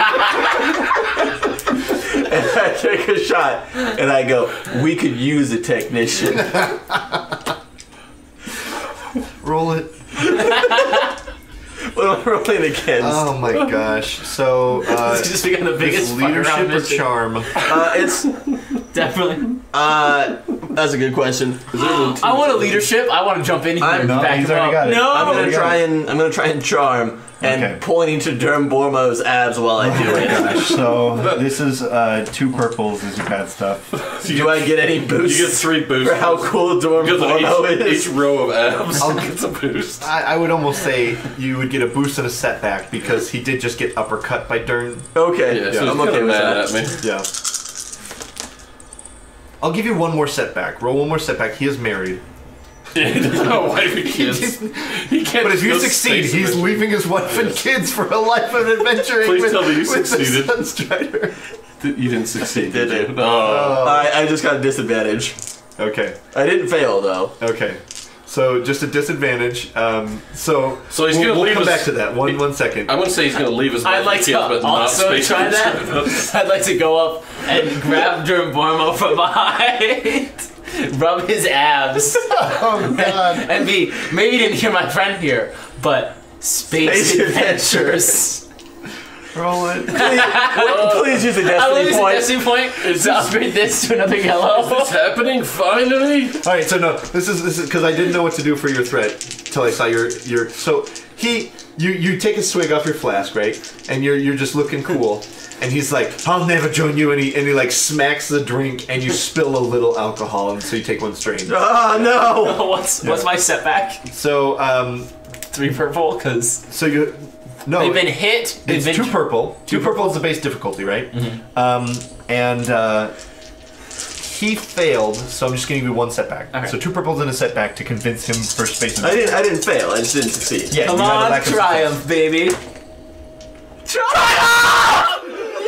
I take a shot. And I go, we could use a technician. Roll it. What am I rolling against? Oh my gosh. So, It's just become the biggest this fuck around leadership or mission. charm? It's Definitely. that's a good question. I want a leadership. I want to jump in here and No, back he's him already up. got it. No. I'm gonna try and charm and Okay. pointing to Derm Bormo's abs while I do it. Gosh, so this is 2 purples is your bad stuff. Do I get any boosts? You get 3 boosts. for how cool Derm Because Bormo of is? each row of abs gets a boost. I would almost say you would get a boost and a setback because he did just get uppercut by Dern. Okay, Yeah, so I'm he's okay with mad that. at me. Yeah. I'll give you 1 more setback. Roll 1 more setback. He is married. He doesn't have a wife and kids. He can't. But if you go succeed, space he's adventure. leaving his wife and kids for a life of adventuring Please with, tell me you with the succeeded. Sunstrider. You didn't succeed, Did did it. you? No. I just got a disadvantage. Okay. I didn't fail though. Okay. So just a disadvantage. So he's gonna we'll leave come us- back to that. One second. I'm gonna say he's gonna leave his wife I'd like and to kids, but not also space try adventure. that. I'd like to go up and grab Derm Bormo from behind, rub his abs, Oh God. and be. Maybe you didn't hear my friend here, but space Space adventures. Roll it. Please use a I will destiny use a point. destiny point to upgrade this to another yellow. It's happening finally. All right. So no, this is because I didn't know what to do for your threat till I saw your. So you take a swig off your flask, right? And you're just looking cool. And he's like, "I'll never join you." And he like smacks the drink, and you spill a little alcohol, and so you take 1 strain. Oh no! What's my setback? So 3 purple, because so you. No, they've been hit. They've it's been 2 purple. 2 purple is the base difficulty, right? And he failed, so I'm just gonna give you 1 setback. Okay. So 2 purples and a setback to convince him for space. I didn't fail. I just didn't succeed. Yeah, Come you had a on, lack of triumph, baby. Triumph!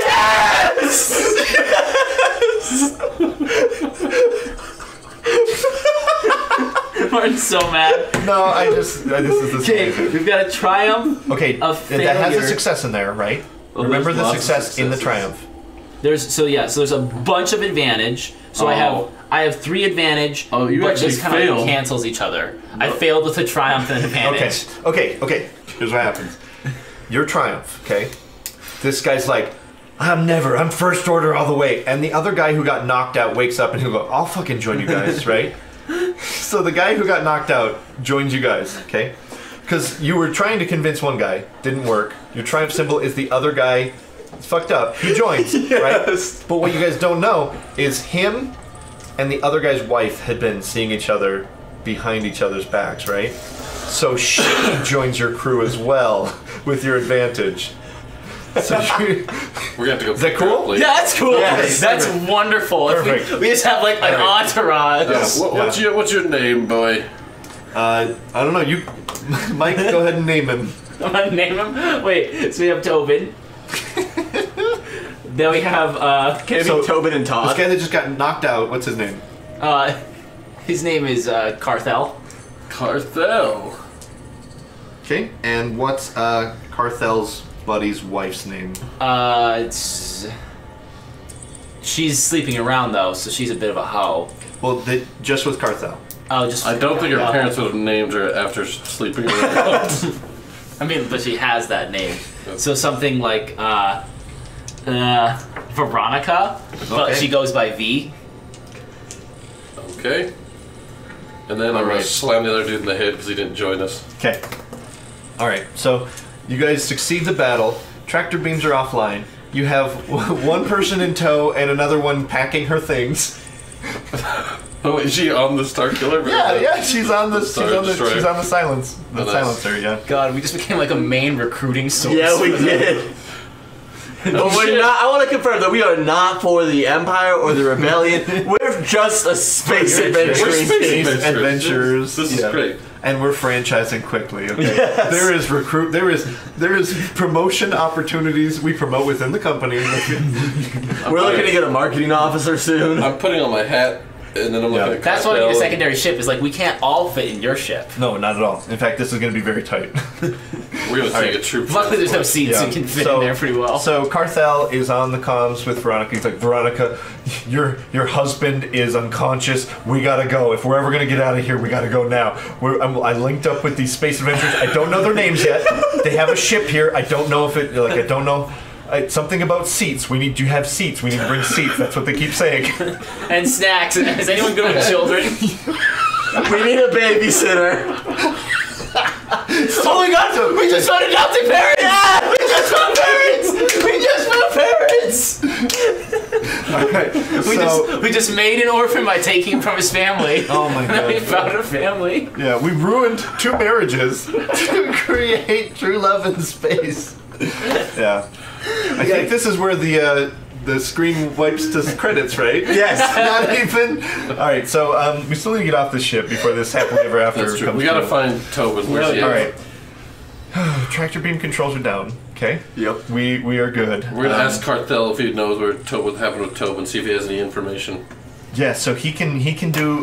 Yes! Martin's so mad. success. No, this is Okay, amazing. we've got a triumph. Okay, A that has a failure. success in there, right? Well, Remember there's the lots of success in the successes. triumph. There's a bunch of advantage. So Oh. I have 3 advantage. Oh, you but actually this kind of failed. cancels each other. I failed with a triumph and advantage. Okay. Here's what happens. Your triumph, okay? This guy's like, I'm first order all the way. And the other guy who got knocked out wakes up and he'll go, I'll fucking join you guys, right? So the guy who got knocked out joins you guys, okay? Because you were trying to convince one guy, didn't work. Your triumph symbol is the other guy. It's fucked up. He joins, right? But what you guys don't know is him and the other guy's wife had been seeing each other behind each other's backs, right? So she joins your crew as well with your advantage. So We're gonna have to go. Is that cool? Yeah, that's cool. Yes. That's wonderful. If Perfect. we just have like an entourage. Yeah. What's your name, boy? I don't know. You, Mike, go ahead and name him. I'm gonna name him. Wait, so we have Tobin. Then we have Can it be Tobin and Todd? This guy that just got knocked out. What's his name? his name is Carthel. Carthel. Okay, and what's Carthel's buddy's wife's name? She's sleeping around though, so she's a bit of a hoe. Well, just with Carthel. Oh, just. I don't think her parents would have named her after sleeping around. I mean, but she has that name. So something like Veronica, but she goes by V. Okay. And then I'm gonna slam the other dude in the head because he didn't join us. Okay. Alright, so you guys succeed the battle. Tractor beams are offline. You have one person in tow and another one packing her things. Oh, is she on the Star Killer? Yeah, she's on the Star Destroyer. she's on the silence. The nice. silencer, yeah. God, we just became like a main recruiting source. Yeah, we did. But we're not. I want to confirm that we are not for the Empire or the Rebellion. We're just a space adventuring We're space team. adventurers. This is great. And we're franchising quickly. Okay. Yes. There is promotion opportunities we promote within the company. We're looking to get a marketing officer soon. I'm putting on my hat, and then I'm looking at That's why we need a Cartel. secondary ship. Is like we can't all fit in your ship. No, not at all. In fact, this is going to be very tight. We're gonna take a troop. Luckily, there's no seats, so Yeah. you can fit in there pretty well. So Carthel is on the comms with Veronica. He's like, Veronica, your husband is unconscious. We gotta go. If we're ever gonna get out of here, we gotta go now. I linked up with these space adventurers. I don't know their names yet. They have a ship here. I don't know if it. I don't know. Something about seats. We need to have seats. We need to bring seats. That's what they keep saying. And snacks. Is anyone good with children? We need a babysitter. Oh my God! We just found adopted parents. Yeah, we just found parents. We just found parents. All right. We just made an orphan by taking him from his family. Oh my And then we God. found a family. Yeah, we ruined 2 marriages to create true love in space. Yeah. I think this is where the screen wipes to credits, right? Yes. Not even. All right, so we still need to get off the ship before this happily ever after That's true. comes We gotta true. find Tobin. Where's he? All right. Tractor beam controls are down. Okay. Yep. We are good. We're gonna ask Cartel if he knows what happened with Tobin. See if he has any information. Yeah, so he can do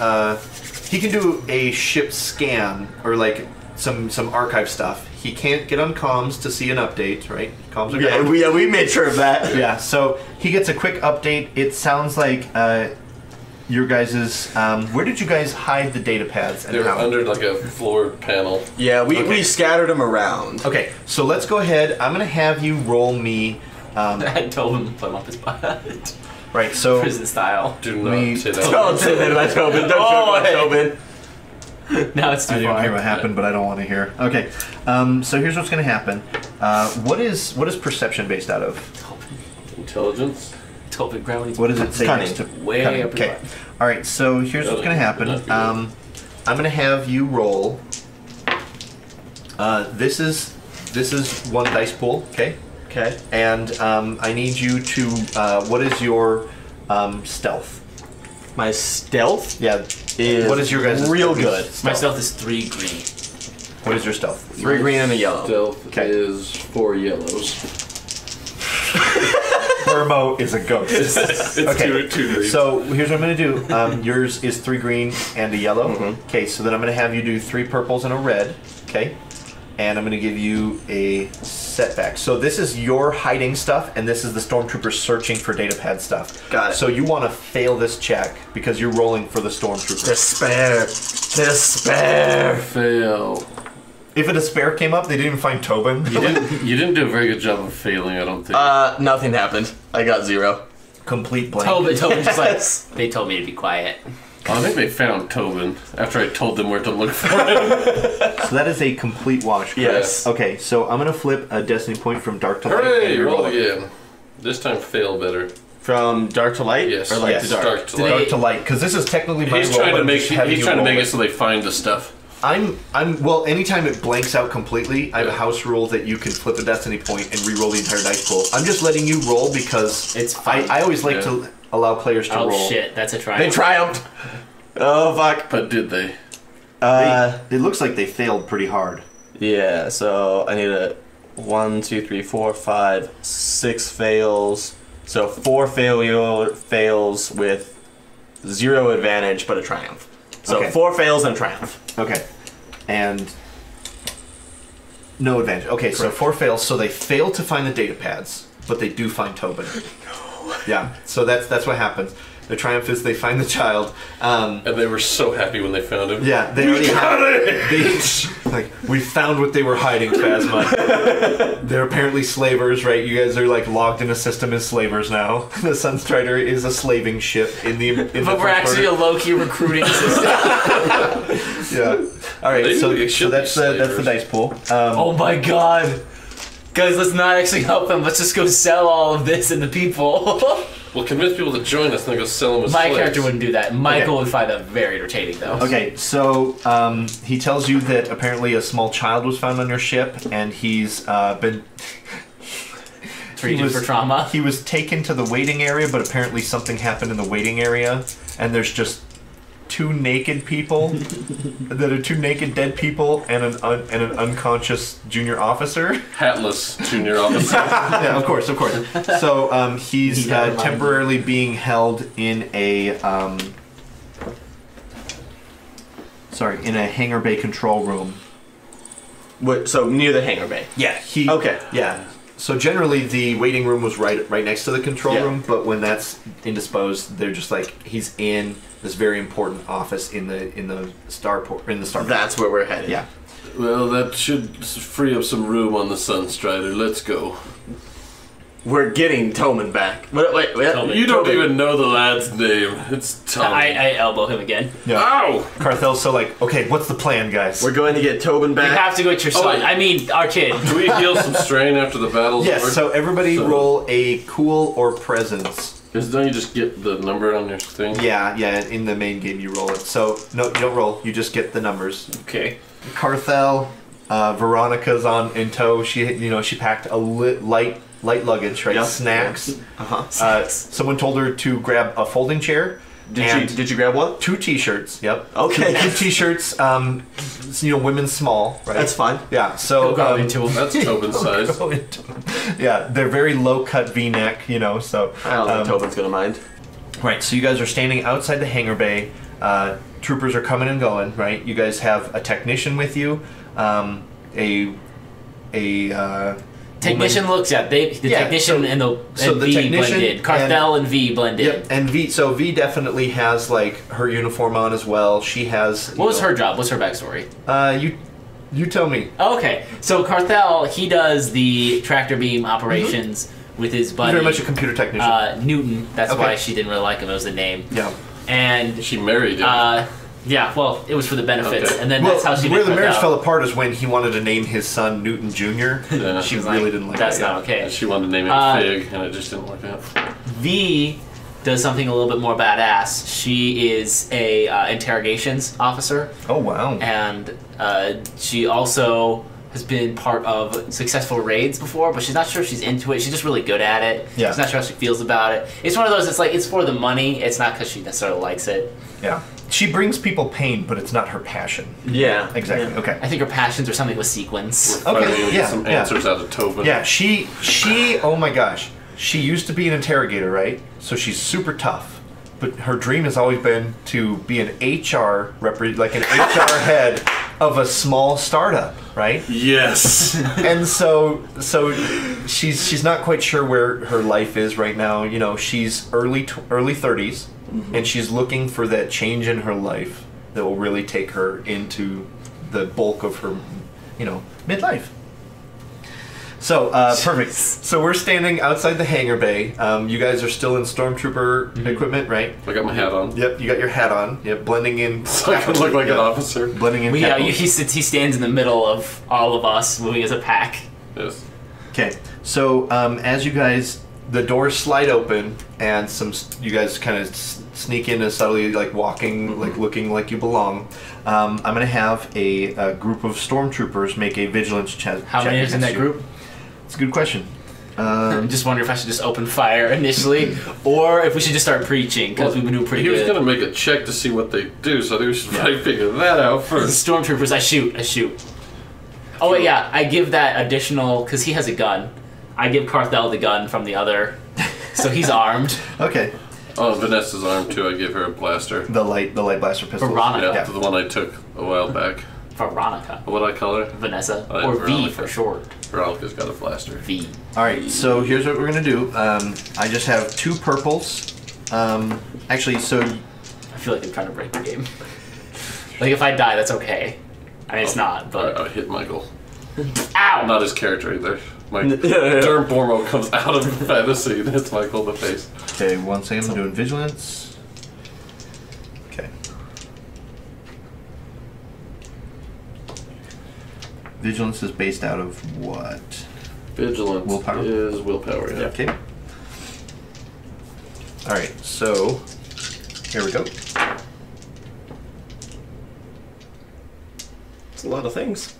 a ship scan or like some archive stuff. He can't get on comms to see an update, right? Comms are down. We made sure of that. Yeah, so he gets a quick update. It sounds like your guys' where did you guys hide the data pads and They're how? under like a floor panel. Yeah, we scattered them around. Okay, so let's go ahead. I'm gonna have you roll me. I told him to put him up his butt. Right, so Prison style. Do not We- say that. Don't say that about Tobin. Don't joke about Tobin. Now it's too I didn't far. hear what happened, but I don't want to hear. Okay, so here's what's gonna happen. What is perception based out of? Intelligence. Tobin gravity. What does it say Cunning. next to Way cunning? up your Okay. All right. So here's what's going to happen. I'm going to have you roll. This is one dice pool. Okay. Okay. And I need you to. What is your stealth? My stealth Yeah. is What is your guys' real good. My stealth is 3 green. What is your stealth? 3 green and a yellow. Stealth Okay. is 4 yellows. Bormo is a ghost. It's Okay. two green. So here's what I'm going to do. Yours is 3 green and a yellow. Okay, so then I'm going to have you do 3 purples and a red. Okay, and I'm going to give you a setback. So this is your hiding stuff, and this is the stormtroopers searching for data pad stuff. Got it. So you want to fail this check because you're rolling for the stormtroopers. Despair. Despair. Fail. If a despair came up, they didn't even find Tobin. You didn't do a very good job of failing, I don't think. Nothing happened. I got 0. Complete blank. Tobin just like, they told me to be quiet. I think they found Tobin after I told them where to look for him. So that is a complete wash. Correct? Yes. Okay, so I'm gonna flip a destiny point from dark to light. Hooray! and Roll reroll it. again. This time fail better. From dark to light? Yes. Or light Yes. to dark? Dark to Did light. Dark to light, because this is technically my He's roll, trying but to I'm make just having he's you trying to roll make it so they find the stuff. Well, anytime it blanks out completely, I have a house rule that you can flip a destiny point and re-roll the entire dice pool. I'm just letting you roll because It's fine. I always like to allow players to Oh roll. shit, that's a They triumph. triumphed. Oh fuck. But did they? It looks like they failed pretty hard. Yeah, so I need a 1, 2, 3, 4, 5, 6 fails. So 4 fails with 0 advantage, but a triumph. So Okay. 4 fails and a triumph. Okay. And no advantage. Okay, so 4 fails, so they fail to find the data pads, but they do find Tobin. No. Yeah, so that's what happens. The triumph is they find the child. And they were so happy when they found him. Yeah, they already got it. Like, we found what they were hiding, Phasma. They're apparently slavers, right? You guys are like logged in a system as slavers now. The Sunstrider is a slaving ship in the. But we're actually a low-key recruiting system. Yeah. All right. They So should that's be the slavers. dice pool. Oh my god. Guys, let's not actually help them. Let's just go sell all of this and the people. We'll convince people to join us and then go sell them as My slaves. character wouldn't do that. Michael Okay. would find that very entertaining, though. Okay, so he tells you that apparently a small child was found on your ship, and he's been Treated for trauma. He was taken to the waiting area, but apparently something happened in the waiting area, and there's just 2 naked people that are 2 naked dead people and an unconscious junior officer. Hatless junior officer. Yeah, of course. So he's Never mind. temporarily being held in a in a hangar bay control room. So near the hangar bay. Yeah. Okay. Yeah. So generally, the waiting room was right next to the control Yeah. room, but when that's indisposed, they're just like he's in this very important office in the starport. That's where we're headed. Yeah. Well, that should free up some room on the Sunstrider. Let's go. We're getting Toman back. Wait. Toman. You don't Toman. even know the lad's name. It's Tom. I elbow him again. Yeah. Ow! Carthel's so like, okay, what's the plan, guys? We're going to get Tobin We back. have to go get your son. wait. I mean, our kid. Do we heal some strain after the battle's Yes. over? So everybody So- roll a cool or presence. Because don't you just get the number on your thing? Yeah. In the main game, you roll it. So no, you don't roll. You just get the numbers. Okay. Carthel, Veronica's in tow. She packed a light luggage, right? Yeah. Snacks. Uh-huh. Someone told her to grab a folding chair. Did you grab one? 2 T-shirts. Yep. Okay. Two T-shirts. Women's small. Right. That's fine. Yeah. So He'll go into him. That's Tobin's size. go into them. Yeah, they're very low cut V-neck. So. I don't think Tobin's gonna mind. Right. So you guys are standing outside the hangar bay. Troopers are coming and going. Right. You guys have a technician with you. Technician looks at the Yeah, technician so- and the so and the V technician blended. Carthel and V blended. Yep, and V. So V definitely has like her uniform on as well. She has. What was her job? What's her backstory? You tell me. Oh, okay, so Carthel, he does the tractor beam operations with his buddy. Very much a computer technician. Newton. That's Okay. why she didn't really like him. It was the name. Yeah. And She married him. yeah, well, it was for the benefits, Okay. and then Well, that's how she where met the marriage Carthel. fell apart is when he wanted to name his son Newton Jr. Yeah. She She's really like, didn't like that's that. not okay. And she wanted to name it Uh, Fig, and it just didn't work out. V does something a little bit more badass. She is a interrogations officer, Oh wow. and she also has been part of successful raids before, but she's not sure if she's into it. She's just really good at it. Yeah. She's not sure how she feels about it. It's one of those, it's like, it's for the money. It's not because she necessarily likes it. Yeah. She brings people pain, but it's not her passion. Yeah. Exactly. Yeah. Okay. I think her passions are something with sequence. Finally Okay. gonna Yeah. get some yeah. answers out of Tobin. Yeah. She. Oh my gosh. She used to be an interrogator, right? So she's super tough. But her dream has always been to be an HR like an HR head of a small startup, right? Yes. And so she's not quite sure where her life is right now. She's early 30s, and she's looking for that change in her life that will really take her into the bulk of her, midlife. So, perfect. So we're standing outside the hangar bay. You guys are still in stormtrooper equipment, right? I got my hat on. Yep, you got your hat on. Yep, blending in. So I can look like an officer. Blending in. He stands in the middle of all of us, moving as a pack. Yes. Okay, so as you guys, the doors slide open, and you guys kind of sneak in and subtly, like walking, like looking like you belong. I'm gonna have a group of stormtroopers make a vigilance check. How many is in that group? It's a good question. I'm just wondering if I should just open fire initially, or if we should just start preaching, because we've been doing pretty good. He was going to make a check to see what they do, so I think we should probably figure that out first. Stormtroopers, I shoot. Oh wait, yeah, I give that additional, because he has a gun. I give Carthel the gun from the other, so he's armed. Okay. Oh, Vanessa's armed too, I gave her a blaster. The light blaster pistol. Veronica. Yeah, the one I took a while back. Veronica. What did I call her? Vanessa. Oh, or Veronica. V for short. Veronica's got a blaster. V. Alright, so here's what we're gonna do. I just have 2 purples. Actually, so... I feel like I'm trying to break the game. Like, if I die, that's okay. I mean, it's not, but... I hit Michael. Ow! Not his character either. Durham Bormo comes out of fantasy and hits Michael in the face. Okay, 1 second, I'm doing vigilance. Okay. Vigilance is based out of what? Vigilance Willpower? is willpower, yeah. Okay. Alright, so here we go. It's a lot of things.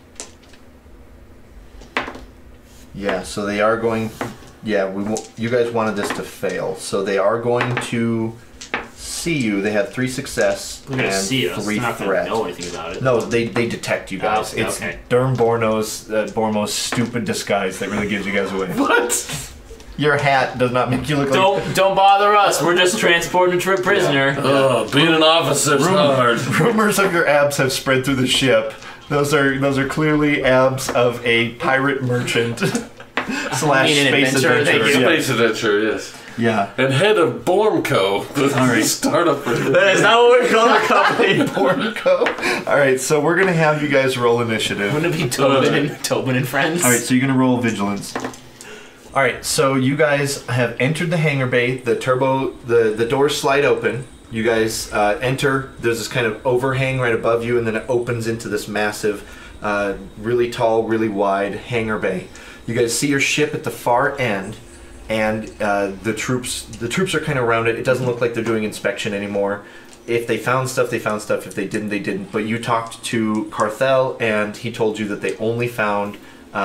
Yeah, so they are going... Yeah, you guys wanted this to fail. So they are going to see you. They have 3 success They're gonna and see us. 3 They're not threat. gonna know anything about it. No, they detect you guys. Okay, it's okay. Durham Bormo's stupid disguise that really gives you guys away. What? Your hat does not make you look like... Don't bother us. We're just transporting a trip prisoner. Oh, being an officer's hard. Rumors of your abs have spread through the ship. Those are clearly abs of a pirate merchant slash an space adventurer, adventurer. thank you. Space adventure, yes. Yeah. And head of Bormco, the startup. That is not what we're calling the company. Bormco. All right, so we're gonna have you guys roll initiative. Wouldn't it be Tobin and friends? All right, so you're gonna roll vigilance. All right, so you guys have entered the hangar bay. The doors slide open. You guys enter. There's this kind of overhang right above you, and then it opens into this massive, really tall, really wide hangar bay. You guys see your ship at the far end, and the troops are kind of around it. It doesn't look like they're doing inspection anymore. If they found stuff, they found stuff. If they didn't, they didn't. But you talked to Carthel, and he told you that they only found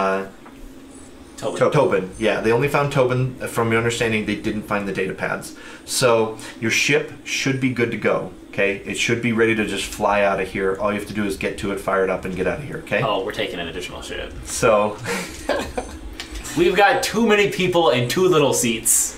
Tobin. Yeah, they only found Tobin. From your understanding, they didn't find the data pads. So your ship should be good to go. Okay, it should be ready to just fly out of here. All you have to do is get to it, fire it up, and get out of here. Okay. Oh, we're taking an additional ship. So We've got too many people and too little seats.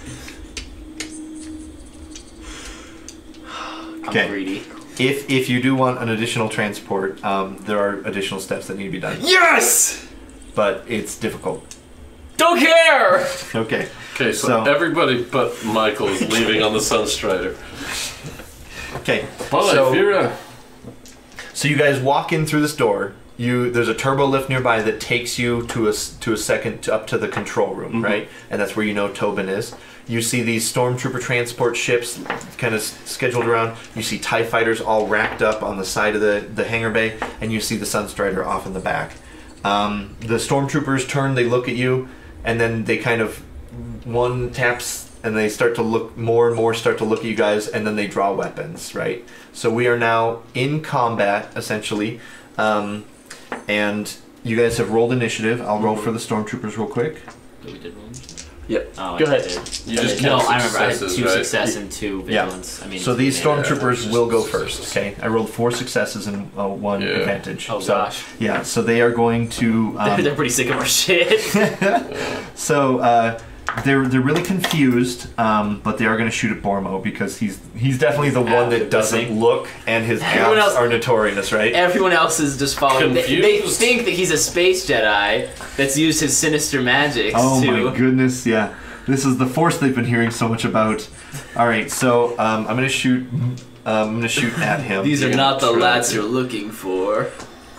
Okay. I'm greedy. if you do want an additional transport, there are additional steps that need to be done. Yes! But it's difficult. Don't care! Okay. Okay, so everybody but Michael is leaving on the Sunstrider. Okay. Bye, Fira. So you guys walk in through this door. There's a turbo lift nearby that takes you to a second up to the control room, right? And that's where you know Tobin is. You see these stormtrooper transport ships kind of scheduled around. You see TIE fighters all racked up on the side of the hangar bay, and you see the Sunstrider off in the back. The stormtroopers turn, they look at you, and then they kind of one taps and they start to look more and more start to look at you guys, and then they draw weapons, right? So we are now in combat essentially, and you guys have rolled initiative. I'll roll for the stormtroopers real quick. We did one. Yep. Oh, Go I ahead. did. You just No, count I remember. I had successes, 2 right? success and 2 vigilance. I mean, So these stormtroopers yeah, will go just first. Okay, I rolled 4 successes and 1 advantage. Oh, so, gosh. Yeah, so they are going to. they're pretty sick of our shit. So they're really confused, but they are going to shoot at Bormo because he's definitely the one that doesn't look, and his Everyone abs else- are notorious, right? Everyone else is just following. They Confused. think that he's a space Jedi that's used his sinister magics Oh to. my goodness, yeah. This is the Force they've been hearing so much about. All right, so I'm going to shoot. I'm going to shoot at him. These are You're not the gonna try lads to- you're looking for.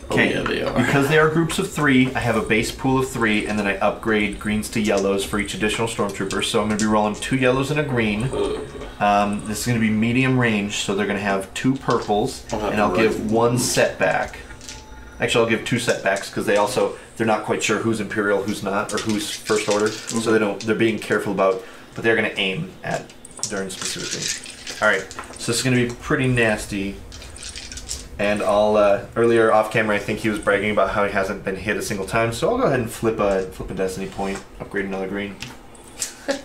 Okay, yeah, they are. because they are groups of 3, I have a base pool of 3, and then I upgrade greens to yellows for each additional stormtrooper. So I'm going to be rolling 2 yellows and a green. This is going to be medium range, so they're going to have 2 purples, and I'll give 1 setback. Actually, I'll give 2 setbacks because they're not quite sure who's Imperial, who's not, or who's First Order. So they're being careful about, but they're going to aim at Dern specifically. All right, so this is going to be pretty nasty. And earlier off camera, I think he was bragging about how he hasn't been hit a single time. So I'll go ahead and flip a Destiny point, upgrade another green. Bring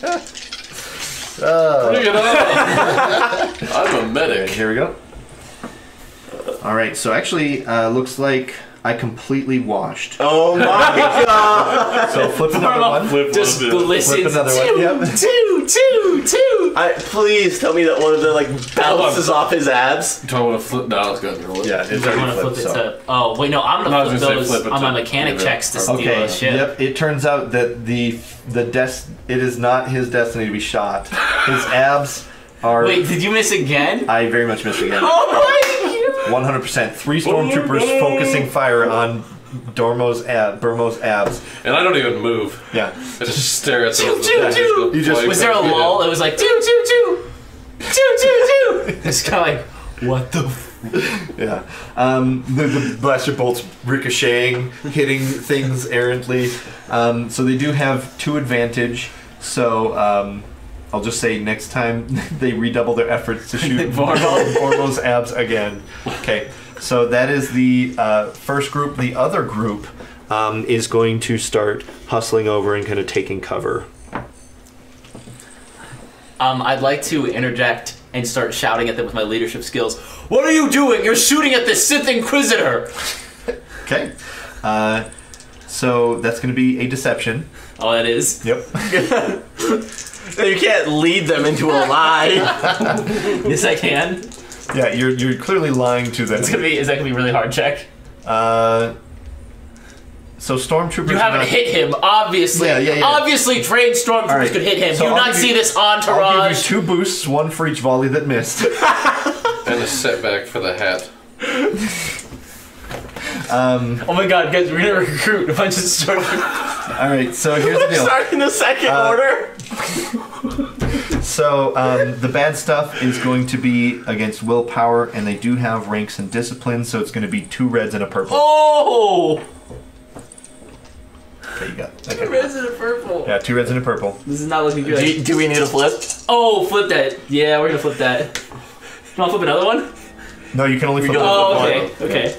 it on! I'm a medic. Okay, here we go. All right, so actually, looks like I completely washed. Oh my god! So flip another one. Just glistens. Flip another one. Yep. Two. Please tell me that one of them bounces off his abs. Do I want to flip? No, it's going to roll it. Yeah, it's I'm already gonna flipped. flip it So. to. Oh wait, no, I'm gonna flip those flip it on my to- mechanic yeah, checks to steal Okay. a ship. Yep. It turns out that it is not his destiny to be shot. His abs are. Wait, did you miss again? I very much missed again. Oh my god! 100%. 3 stormtroopers focusing fire on Bormo's abs. And I don't even move. Yeah. I just stare at them. Choo. Was there a lull? It was like choo. It's kind of like, what the? Yeah. The blaster bolts ricocheting, hitting things errantly. So they do have 2 advantage. So I'll just say next time they redouble their efforts to shoot Bormo's abs again. Okay. So that is the first group. The other group is going to start hustling over and kind of taking cover. I'd like to interject and start shouting at them with my leadership skills. What are you doing? You're shooting at the Sith Inquisitor! Okay. So that's going to be a deception. Oh, that is? Yep. You can't lead them into a lie. Yes, I can. Yeah, you're clearly lying to them. Is that gonna be a really hard check? So stormtroopers. You haven't hit him, obviously. Yeah. Obviously, trained stormtroopers Right. could hit him. So Do you I'll not give see you- this I'll give entourage? you 2 boosts, 1 for each volley that missed. And a setback for the hat. Oh my god, guys, we're gonna recruit a bunch of stormtroopers. All right, so here's the deal. Starting the second order. So the bad stuff is going to be against willpower, and they do have ranks and discipline, so it's going to be 2 reds and a purple. Oh! Okay, you got. Two Okay. reds and a purple. Yeah, 2 reds and a purple. This is not looking good. Do we need a flip? Oh, flip that. Yeah, we're gonna flip that. You wanna flip another one? No, you can only flip Oh, one. okay.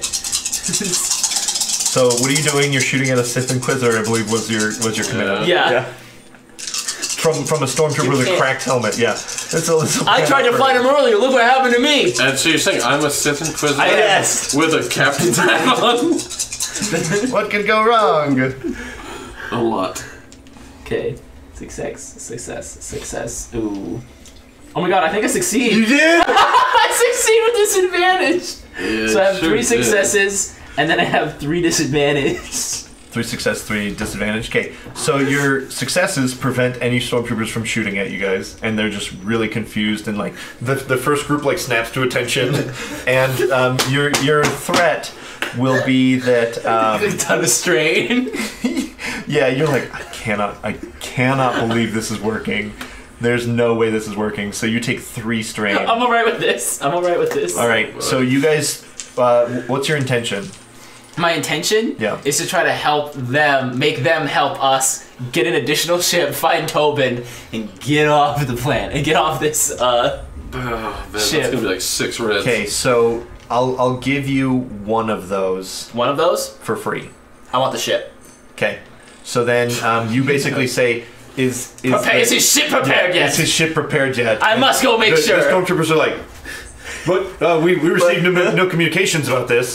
So what are you doing? You're shooting at a Sith Inquisitor, I believe was your command. Yeah. From a stormtrooper with a can't- cracked helmet. Yeah. I tried to find him earlier. Look what happened to me. And so you're saying I'm a Sith Inquisitor Yes. with a captain's hat on? What could go wrong? A lot. Okay. Success. Ooh. Oh my god, I think I succeed. You did? I succeed with disadvantage. Yeah, So I have sure 3 did. successes, and then I have 3 disadvantage. 3 success, 3 disadvantage. Okay, so your successes prevent any stormtroopers from shooting at you guys, and they're just really confused. And like the first group like snaps to attention, and your threat will be that A ton of strain. yeah, you're like I cannot believe this is working. There's no way this is working. So you take 3 strain. I'm alright with this. All right, so you guys, what's your intention? My intention is to try to help them, make them help us get an additional ship, find Tobin, and get off the planet, and get off this, Oh, man, Shit. that's gonna be like 6 reds. Okay, so I'll give you one of those one of those. for free. I want the ship. Okay, so then you basically say, is Is his ship prepared yet? Is his ship prepared yet? I must go make sure. The stormtroopers are like, what? We received no communications about this.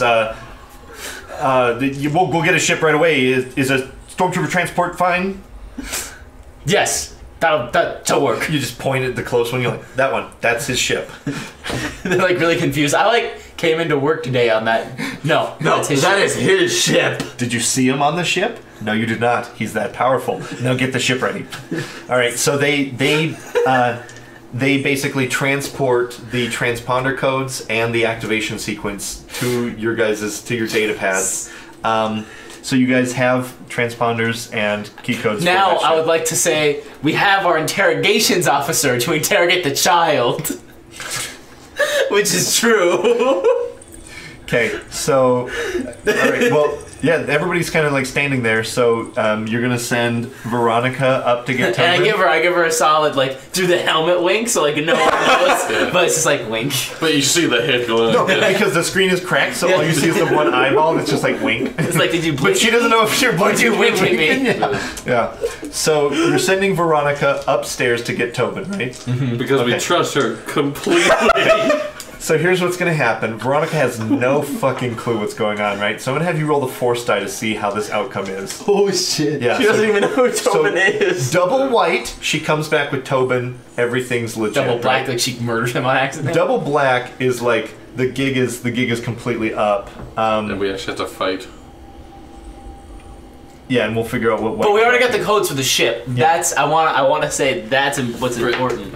We'll get a ship right away. Is a stormtrooper transport fine? Yes, that'll work. You just point at the close one. You're like, that one. That's his ship. They're like really confused. I like came into work today on that. No, that's his That ship. is his ship. Did you see him on the ship? No, you did not. He's that powerful. Now get the ship ready. All right. So they they basically transport the transponder codes and the activation sequence to your data pads. So you guys have transponders and key codes. Now, I would like to say we have our interrogations officer to interrogate the child. Which is true. Okay, so... Alright, well, yeah, everybody's kind of like standing there, so you're gonna send Veronica up to get Tobin. And I give her a solid, like, through the helmet wink, so like no one knows, but it's just like wink. But you see the hit going on. No, because the screen is cracked, so all you see is the one eyeball, and it's just like wink. It's like, did you blink? But she doesn't know if you're blinking. Did you wink at me? Yeah. So you're sending Veronica upstairs to get Tobin, right? Mm-hmm. Because we trust her completely. So here's what's going to happen. Veronica has no fucking clue what's going on, right? So I'm going to have you roll the force die to see how this outcome is. Oh shit. Yeah, she doesn't even know who Tobin is. Double white, she comes back with Tobin, everything's legit. Double black, right? like she murdered him on accident. Double black is like the gig is completely up. And we actually have to fight. Yeah, and we'll figure out what. But we already got the codes for the ship. Yeah. That's I want to say that's what's important.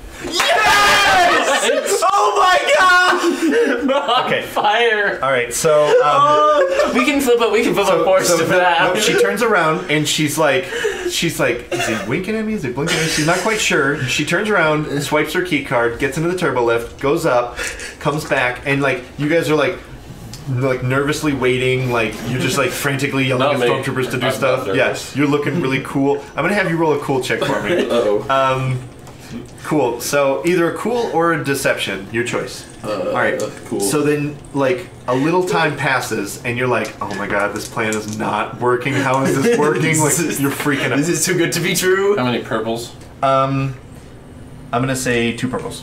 Yes! Oh my god! Okay. Fire! All right, so we can flip it. We can flip a force for that. No, she turns around and she's like, is he winking at me? Is he blinking at me? She's not quite sure. She turns around, swipes her key card, gets into the turbo lift, goes up, comes back, and like you guys are like nervously waiting, like you're just like frantically yelling at stormtroopers to do stuff. Yes, you're looking really cool. I'm gonna have you roll a cool check for me. Uh-oh. Cool. So either a cool or a deception, your choice. All right. Cool. So then, like a little time passes, and you're like, "Oh my god, this plan is not working. How is this working?" Like you're freaking out. This is too good to be true. How many purples? I'm gonna say 2 purples.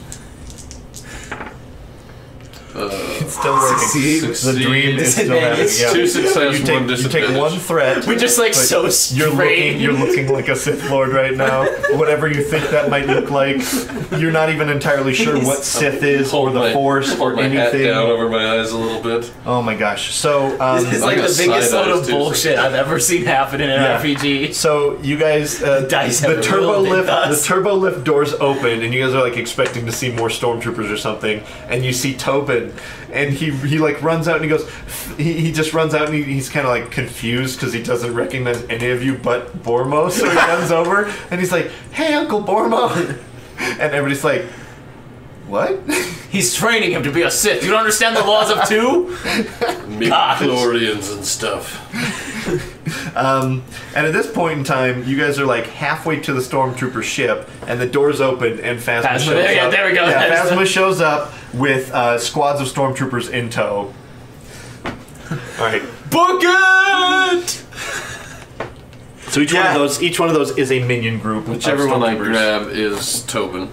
It's still working. The dream is still happening. Yeah. 2 success, 1 disadvantage. You take 1 threat. We're just like so straight. You're looking like a Sith Lord right now. Whatever you think that might look like, you're not even entirely sure what Sith is or the Force or anything. Hat down over my eyes a little bit. Oh my gosh! So it's like the biggest load of bullshit I've ever seen happen in an RPG. So you guys, the turbo lift doors open, and you guys are like expecting to see more stormtroopers or something, and you see Tobin. And he like runs out and he goes, he just runs out and he's kind of like confused because he doesn't recognize any of you but Bormo. So he runs over and he's like, "Hey, Uncle Bormo," and everybody's like, "What?" He's training him to be a Sith. You don't understand the laws of 2? Midichlorians and stuff. And at this point in time, you guys are like halfway to the stormtrooper ship, and the doors open, and Phasma shows up. There we go. Yeah, Phasma shows up with squads of stormtroopers in tow. All right, book it. So each one of those is a minion group. Whichever one I grab is Tobin.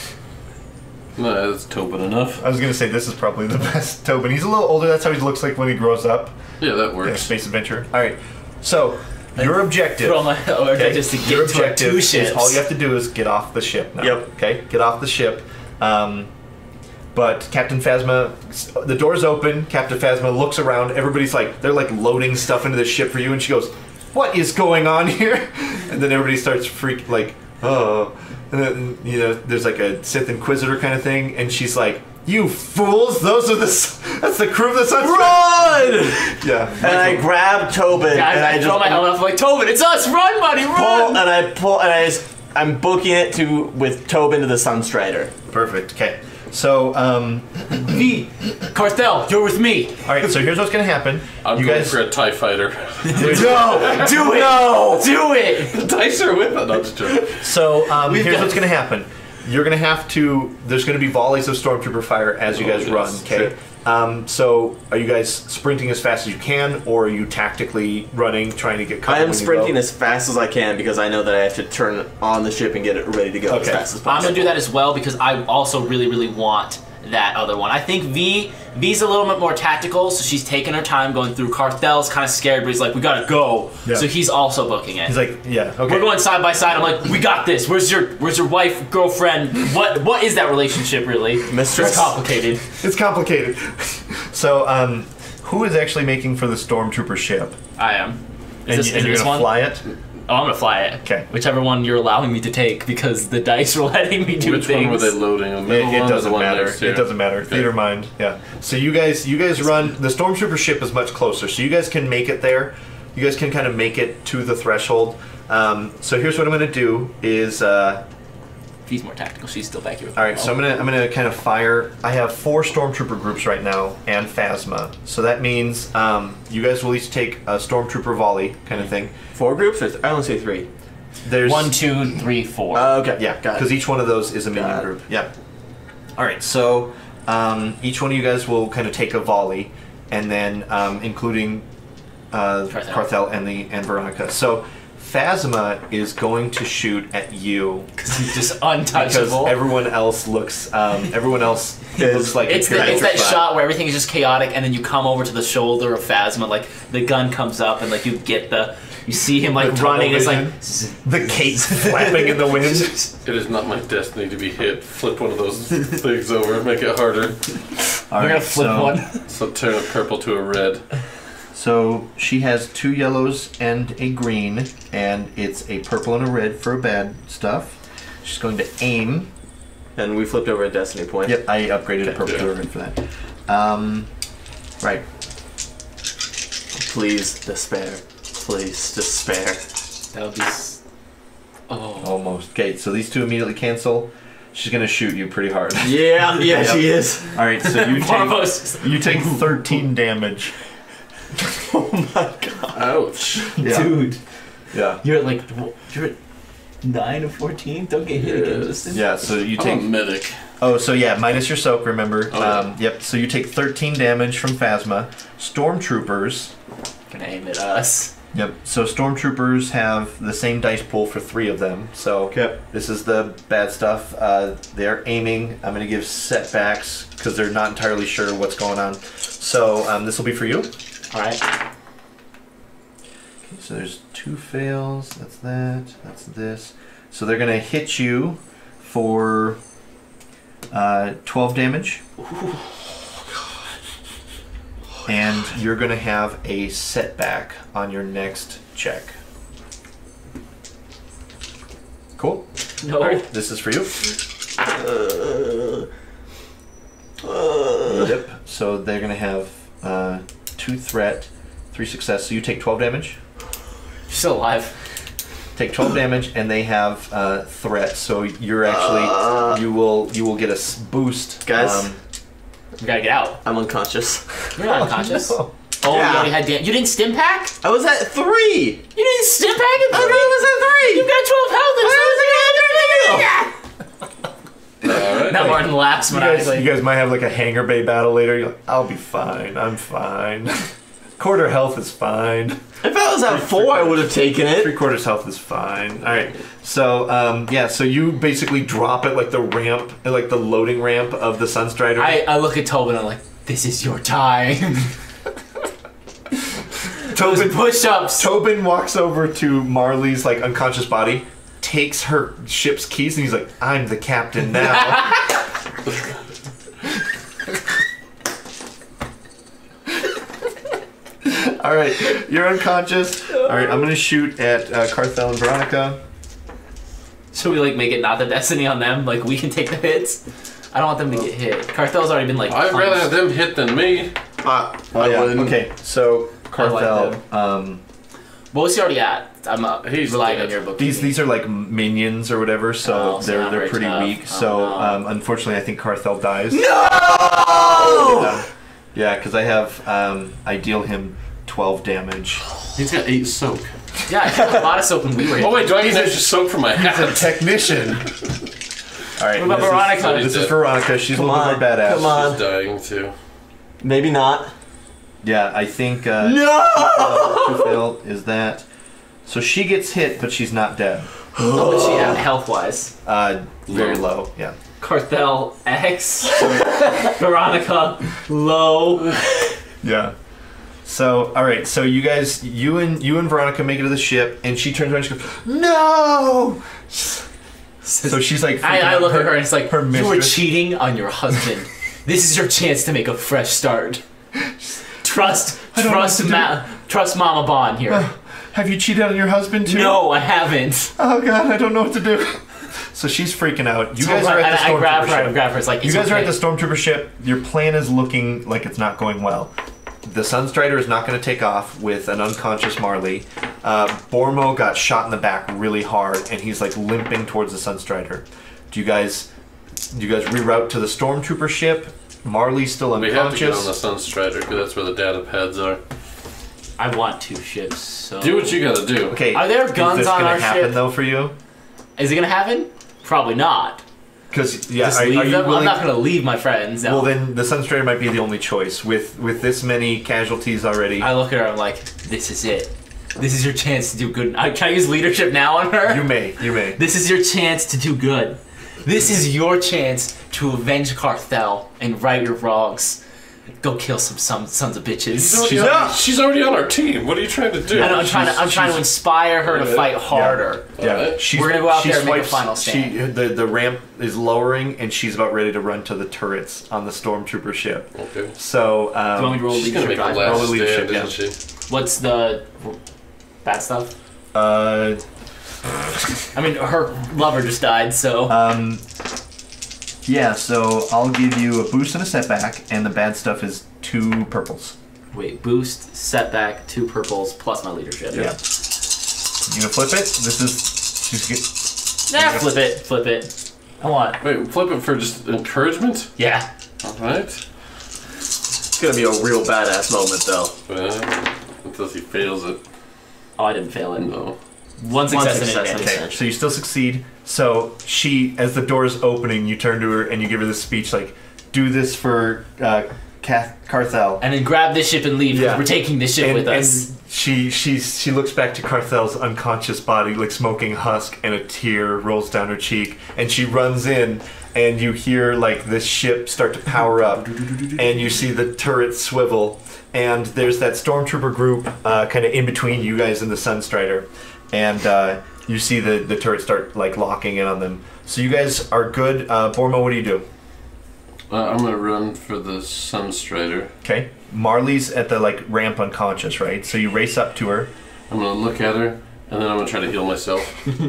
No, that's Tobin enough. I was gonna say this is probably the best Tobin. He's a little older. That's how he looks like when he grows up. Yeah, that works. Yeah, space adventure. All right. So your objective. Just to get your to objective 2 ships. is all you have to do is get off the ship now. Yep. Okay. Get off the ship. But Captain Phasma, the doors open. Captain Phasma looks around. Everybody's like, they're like loading stuff into the ship for you, and she goes, "What is going on here?" And then everybody starts oh. And then, there's like a Sith Inquisitor kind of thing, and she's like, "You fools! That's the crew of the Sunset." Run! Yeah. And I grab Tobin, and I throw my helmet off. I'm like, "Tobin, it's us! Run, buddy, run!" I'm booking it with Tobin to the Sunstrider. Perfect. Okay. So, V, Carthel, you're with me. All right. So here's what's gonna happen. I'm going for a TIE fighter. No, do it. No, do it. The dice are with it. Not to joke. So here's what's gonna happen. You're gonna have to. There's gonna be volleys of stormtrooper fire as you guys run. Okay. So are you guys sprinting as fast as you can, or are you tactically running, trying to get cover? I am sprinting as fast as I can because I know that I have to turn on the ship and get it ready to go as fast as possible. I'm gonna do that as well because I also really, really want that other one. I think V's a little bit more tactical, so she's taking her time going through. Carthel's kind of scared, but he's like, "We gotta go." Yeah. So he's also booking it. He's like, "Yeah, okay." We're going side by side. I'm like, "We got this. Where's your wife, girlfriend? What is that relationship really?" Mistress. It's complicated. It's complicated. So, who is actually making for the stormtrooper ship? I am. And you're gonna fly it? Oh, I'm gonna fly it. Okay. Whichever one you're allowing me to take, because the dice are letting me do Which things. one were they loading? It doesn't matter. It doesn't matter. Theater mind. Yeah. So you guys run. The stormtrooper ship is much closer, so you guys can make it there. You guys can kind of make it to the threshold. So here's what I'm going to do is. He's more tactical. She's still back here. All right, so I'm gonna kind of fire. I have 4 stormtrooper groups right now and Phasma, so that means you guys will each take a stormtrooper volley kind of thing. 4 groups? I only say 3. There's 1, 2, 3, 4. Okay, yeah, got it. because each one of those is a minion group. Yeah. All right, so each one of you guys will kind of take a volley, and then including Carthel and Veronica. So Phasma is going to shoot at you because he's just untouchable. Because everyone else looks like it's that shot where everything is just chaotic, and then you come over to the shoulder of Phasma, like the gun comes up, and like you see him like running. It's like the cape's flapping in the wind. It is not my destiny to be hit. Flip one of those things over, make it harder. We're gonna flip one. So turn a purple to a red. So she has 2 yellows and a green, and it's a purple and a red for bad stuff. She's going to aim. And we flipped over a destiny point. Yep, I upgraded a purple to a red for that. Right. Please despair. Please despair. That would be. Almost. Okay, so these 2 immediately cancel. She's going to shoot you pretty hard. Yeah, Yep. she is. All right, so you take 13 damage. Oh my god. Ouch. Yeah. Dude. Yeah. You're at 9 of 14? Don't get hit again, Justin. Yeah, so you take... I'm a medic. Oh, so yeah, minus your soak, remember. Oh, yeah. Yep, so you take 13 damage from Phasma. Stormtroopers... Gonna aim at us. Yep, so Stormtroopers have the same dice pool for 3 of them. So this is the bad stuff. They're aiming. I'm going to give setbacks because they're not entirely sure what's going on. So this will be for you. Alright. Okay, so there's 2 fails. That's that. That's this. So they're going to hit you for 12 damage. Ooh. And you're going to have a setback on your next check. Cool. No. All right, this is for you. Yep. So they're going to have 2 threat, 3 success. So you take 12 damage. You're still alive. Take 12 damage, and they have threat. So you're actually you will get a boost, guys. We gotta get out. I'm unconscious. You're not unconscious. No. Oh, Yeah. you already had damage. You didn't stim pack? I was at 3! You didn't stim pack at 3? I thought I was at 3! You've got 12 health. Alright. Now Martin laughs when I was You like, guys might have like a hangar bay battle later. You're like, I'll be fine. I'm fine. Quarter health is fine. If I was at 4, I would have taken it. 3/4 health is fine. All right. So yeah. So you basically drop it like the ramp, like the loading ramp of the Sunstrider. I look at Tobin and I'm like, this is your time. Those push-ups. Tobin walks over to Mhar'li's like unconscious body, takes her ship's keys, and he's like, "I'm the captain now." All right, you're unconscious. All right, I'm gonna shoot at Carthel and Veronica. Should we like make it not the destiny on them? Like we can take the hits. I don't want them to get hit. Carthel's already been like. I'd rather have them hit than me. Oh yeah. Okay, so Carthel. What was he already at? I'm He's relying dead. on your book. These are like minions or whatever, so Oh, so they're not very pretty tough. weak. Oh, So no. unfortunately, I think Carthel dies. No! Yeah, because I have I deal him 12 damage. He's got 8 soak. Yeah, I had a lot of soap when we were in. Oh wait, do I get extra soak for my He's a hat? technician. All right. What about Veronica? This is Veronica. She's a little bit more badass. Come on. She's dying too. Maybe not. Yeah, I think No! 2 fail is that. So she gets hit, but she's not dead. What was she at health-wise? Very low. Yeah. Carthel X. Veronica low. Yeah. So, all right. So you guys, you and Veronica make it to the ship, and she turns around and she goes, "No!" So she's like, I look at her and it's like, her you were mistress- cheating on your husband. This is your chance to make a fresh start. Trust Mama Bond here. Have you cheated on your husband too? No, I haven't. Oh God, I don't know what to do. So she's freaking out. You guys are at the stormtrooper ship. I grab her. It's like, you guys are at the stormtrooper ship. Your plan is looking like it's not going well. The Sunstrider is not going to take off with an unconscious Mhar'li. Bormo got shot in the back really hard, and he's like limping towards the Sunstrider. Do you guys reroute to the stormtrooper ship? Mhar'li's still unconscious. We have to get on the Sunstrider because that's where the data pads are. I want 2 ships. So do what you gotta do. Okay. Are there guns on our ship? Is this gonna happen though for you? Is it gonna happen? Probably not. Because are you willing? I'm not gonna leave my friends. No. Well, then the Sunstrider might be the only choice with this many casualties already. I look at her. I'm like, this is it. This is your chance to do good. Can I use leadership now on her? You may. This is your chance to do good. This is your chance to avenge Carthel and right your wrongs. Go kill some sons of bitches. She's already on our team. What are you trying to do? I know, I'm trying to inspire her to fight harder. Yeah. We're gonna go out there and make a final stand. The ramp is lowering, and she's about ready to run to the turrets on the stormtrooper ship. Okay. So, do you want me to roll she's gonna make a last stand, isn't she? What's the bad stuff? I mean, her lover just died, so. Yeah, so I'll give you a boost and a setback, and the bad stuff is 2 purples. Wait, boost, setback, 2 purples, plus my leadership. Yeah. You gonna flip it? This is... Nah, flip it. I want. Wait, flip it for just encouragement? Yeah. Alright. It's gonna be a real badass moment, though. Until he fails it. Oh, I didn't fail it. No. One success and advantage. Okay, so you still succeed. So she, as the door's opening, you turn to her and you give her this speech like, do this for Carthel. And then grab this ship and leave, because we're taking this ship with us. And she looks back to Carthel's unconscious body, like smoking husk, and a tear rolls down her cheek. And she runs in, and you hear like this ship start to power up, and you see the turret swivel, and there's that stormtrooper group kind of in between you guys and the Sunstrider. And you see the turret start like locking in on them. So you guys are good. Bormo, what do you do? I'm gonna run for the Sunstrider. Okay. Mhar'li's at the like ramp unconscious, right? So you race up to her. I'm gonna look at her, and then I'm gonna try to heal myself.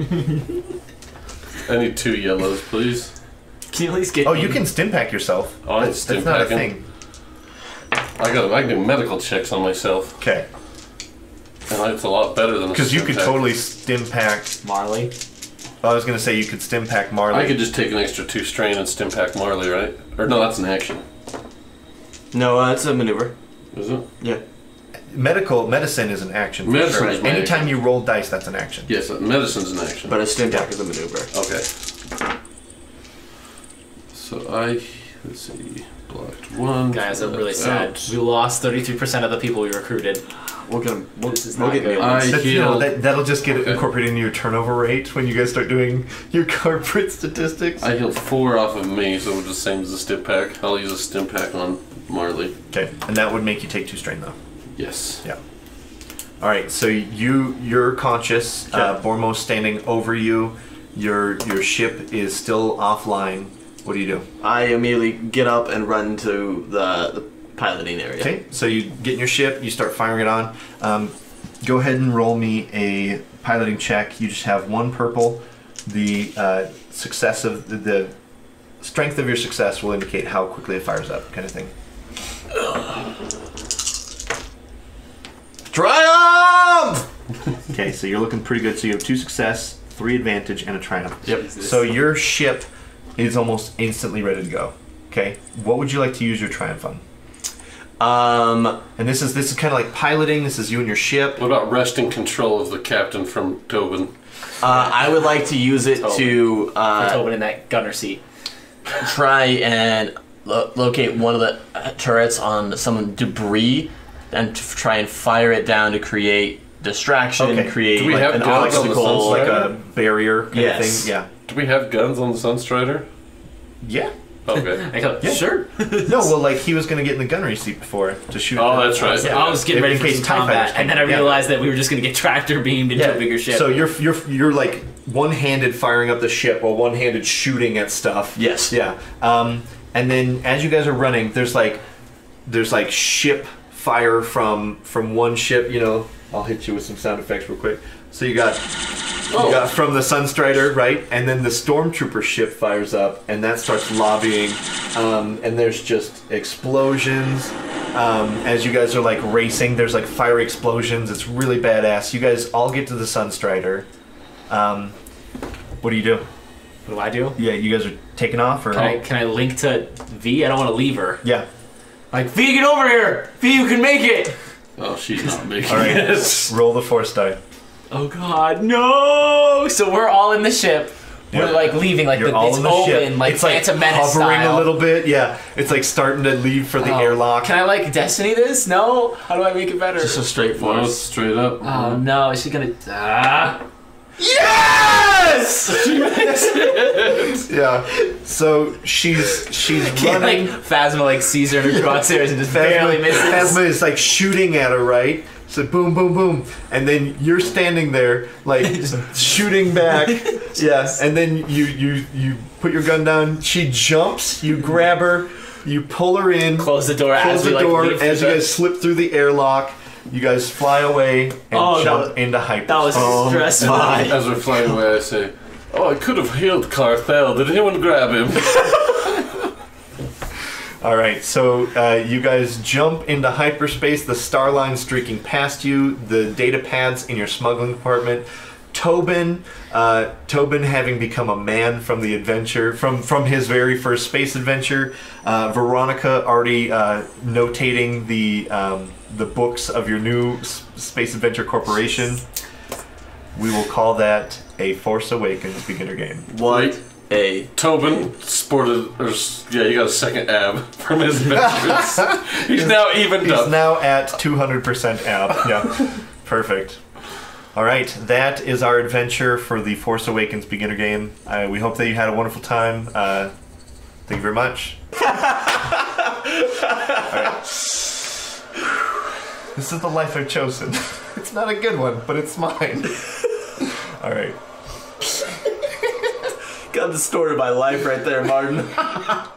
I need 2 yellows, please. Can you at least get? Oh, you can stim pack yourself. Oh, I that's not a thing. I can do medical checks on myself. Okay. And it's a lot better than a because you could pack. totally stim pack Mhar'li. I was gonna say you could stim pack Mhar'li. I could just take an extra 2 strain and stim pack Mhar'li, right? Or no, that's an action. No, it's a maneuver. Is it? Yeah. Medicine is an action. For Medicine sure. is my Anytime action. you roll dice, that's an action. Yes, medicine's an action. But a stim pack is a maneuver. Okay. So let's see, blocked 1. Guys, I'm really Out. sad. We lost 33% of the people we recruited. We'll get good. That'll just get incorporated into your turnover rate when you guys start doing your corporate statistics. I healed 4 off of me, so it's the same as the stim pack. I'll use a stim pack on Mhar'li. Okay, and that would make you take 2 strain though. Yes. Yeah. All right, so you're conscious. Bormo's standing over you. Your ship is still offline. What do you do? I immediately get up and run to the piloting area. Okay, so you get in your ship, you start firing it on. Go ahead and roll me a piloting check. You just have 1 purple. The success of the strength of your success will indicate how quickly it fires up, kind of thing. Triumph! Okay, so you're looking pretty good. So you have 2 success, 3 advantage, and a triumph. Yep. So your ship is almost instantly ready to go. Okay, what would you like to use your triumph on? And this is kind of like piloting. This is you and your ship. What about wresting control of the captain from Tobin? I would like to use it to Tobin in that gunner seat. Try and locate one of the turrets on some debris and to try and fire it down to create distraction, create Do we have an guns on the obstacle. like a barrier kind of thing. Yeah. Do we have guns on the Sunstrider? Yeah. Okay. I go, Yeah. sure. No, well, like he was going to get in the gunnery seat before to shoot. Oh, that's right. I was getting ready In for case some TIE combat, fighters and then I come. Yeah. realized that we were just going to get tractor beamed into a bigger ship. So you're like one-handed firing up the ship while one-handed shooting at stuff. Yes. Yeah. And then as you guys are running, there's like ship fire from one ship, I'll hit you with some sound effects real quick. So you got from the Sunstrider, right? And then the Stormtrooper ship fires up, and that starts lobbying, and there's just explosions. As you guys are like racing, there's like fiery explosions. It's really badass. You guys all get to the Sunstrider. What do you do? What do I do? Yeah, you guys are taking off, or Can I link to V? I don't want to leave her. yeah. Like, V, get over here! V, you can make it! Oh, she's not making All right, it. roll the Force die. Oh god, no! So we're all in the ship. Yep. We're like leaving, like You're all it's in the open, ship. like It's like Phantom Menace hovering style. a little bit. Yeah, it's like starting to leave for the airlock. Can I like Destiny this? No? How do I make it better? Just a straight No, force. straight up. Oh no, is she gonna... Yes! She makes it. Yeah. So she's Can't, like running. Phasma like sees her in her crosshairs and just barely misses. Phasma is like shooting at her, right? So boom, boom, boom, and then you're standing there like shooting back. Yeah, and then you put your gun down. She jumps. You grab her. You pull her in. Close the door Close as we the like door leave as you the- guys slip through the airlock. You guys fly away and jump into hyperspace. That was stressful. As we're flying away, I say, "Oh, I could have healed Carthel. Did anyone grab him?" All right, so you guys jump into hyperspace. The star line streaking past you. The data pads in your smuggling compartment. Tobin having become a man from the adventure, from his very first space adventure. Veronica already notating the books of your new Space Adventure Corporation. We will call that a Force Awakens beginner game. What a... Tobin sported, he got a second ab from his adventures. He's now evened He's up. now at 200% ab. Yeah, perfect. All right, that is our adventure for the Force Awakens beginner game. We hope that you had a wonderful time. Thank you very much. All right. This is the life I've chosen. It's not a good one, but it's mine. All right. Got the story of my life right there, Martin.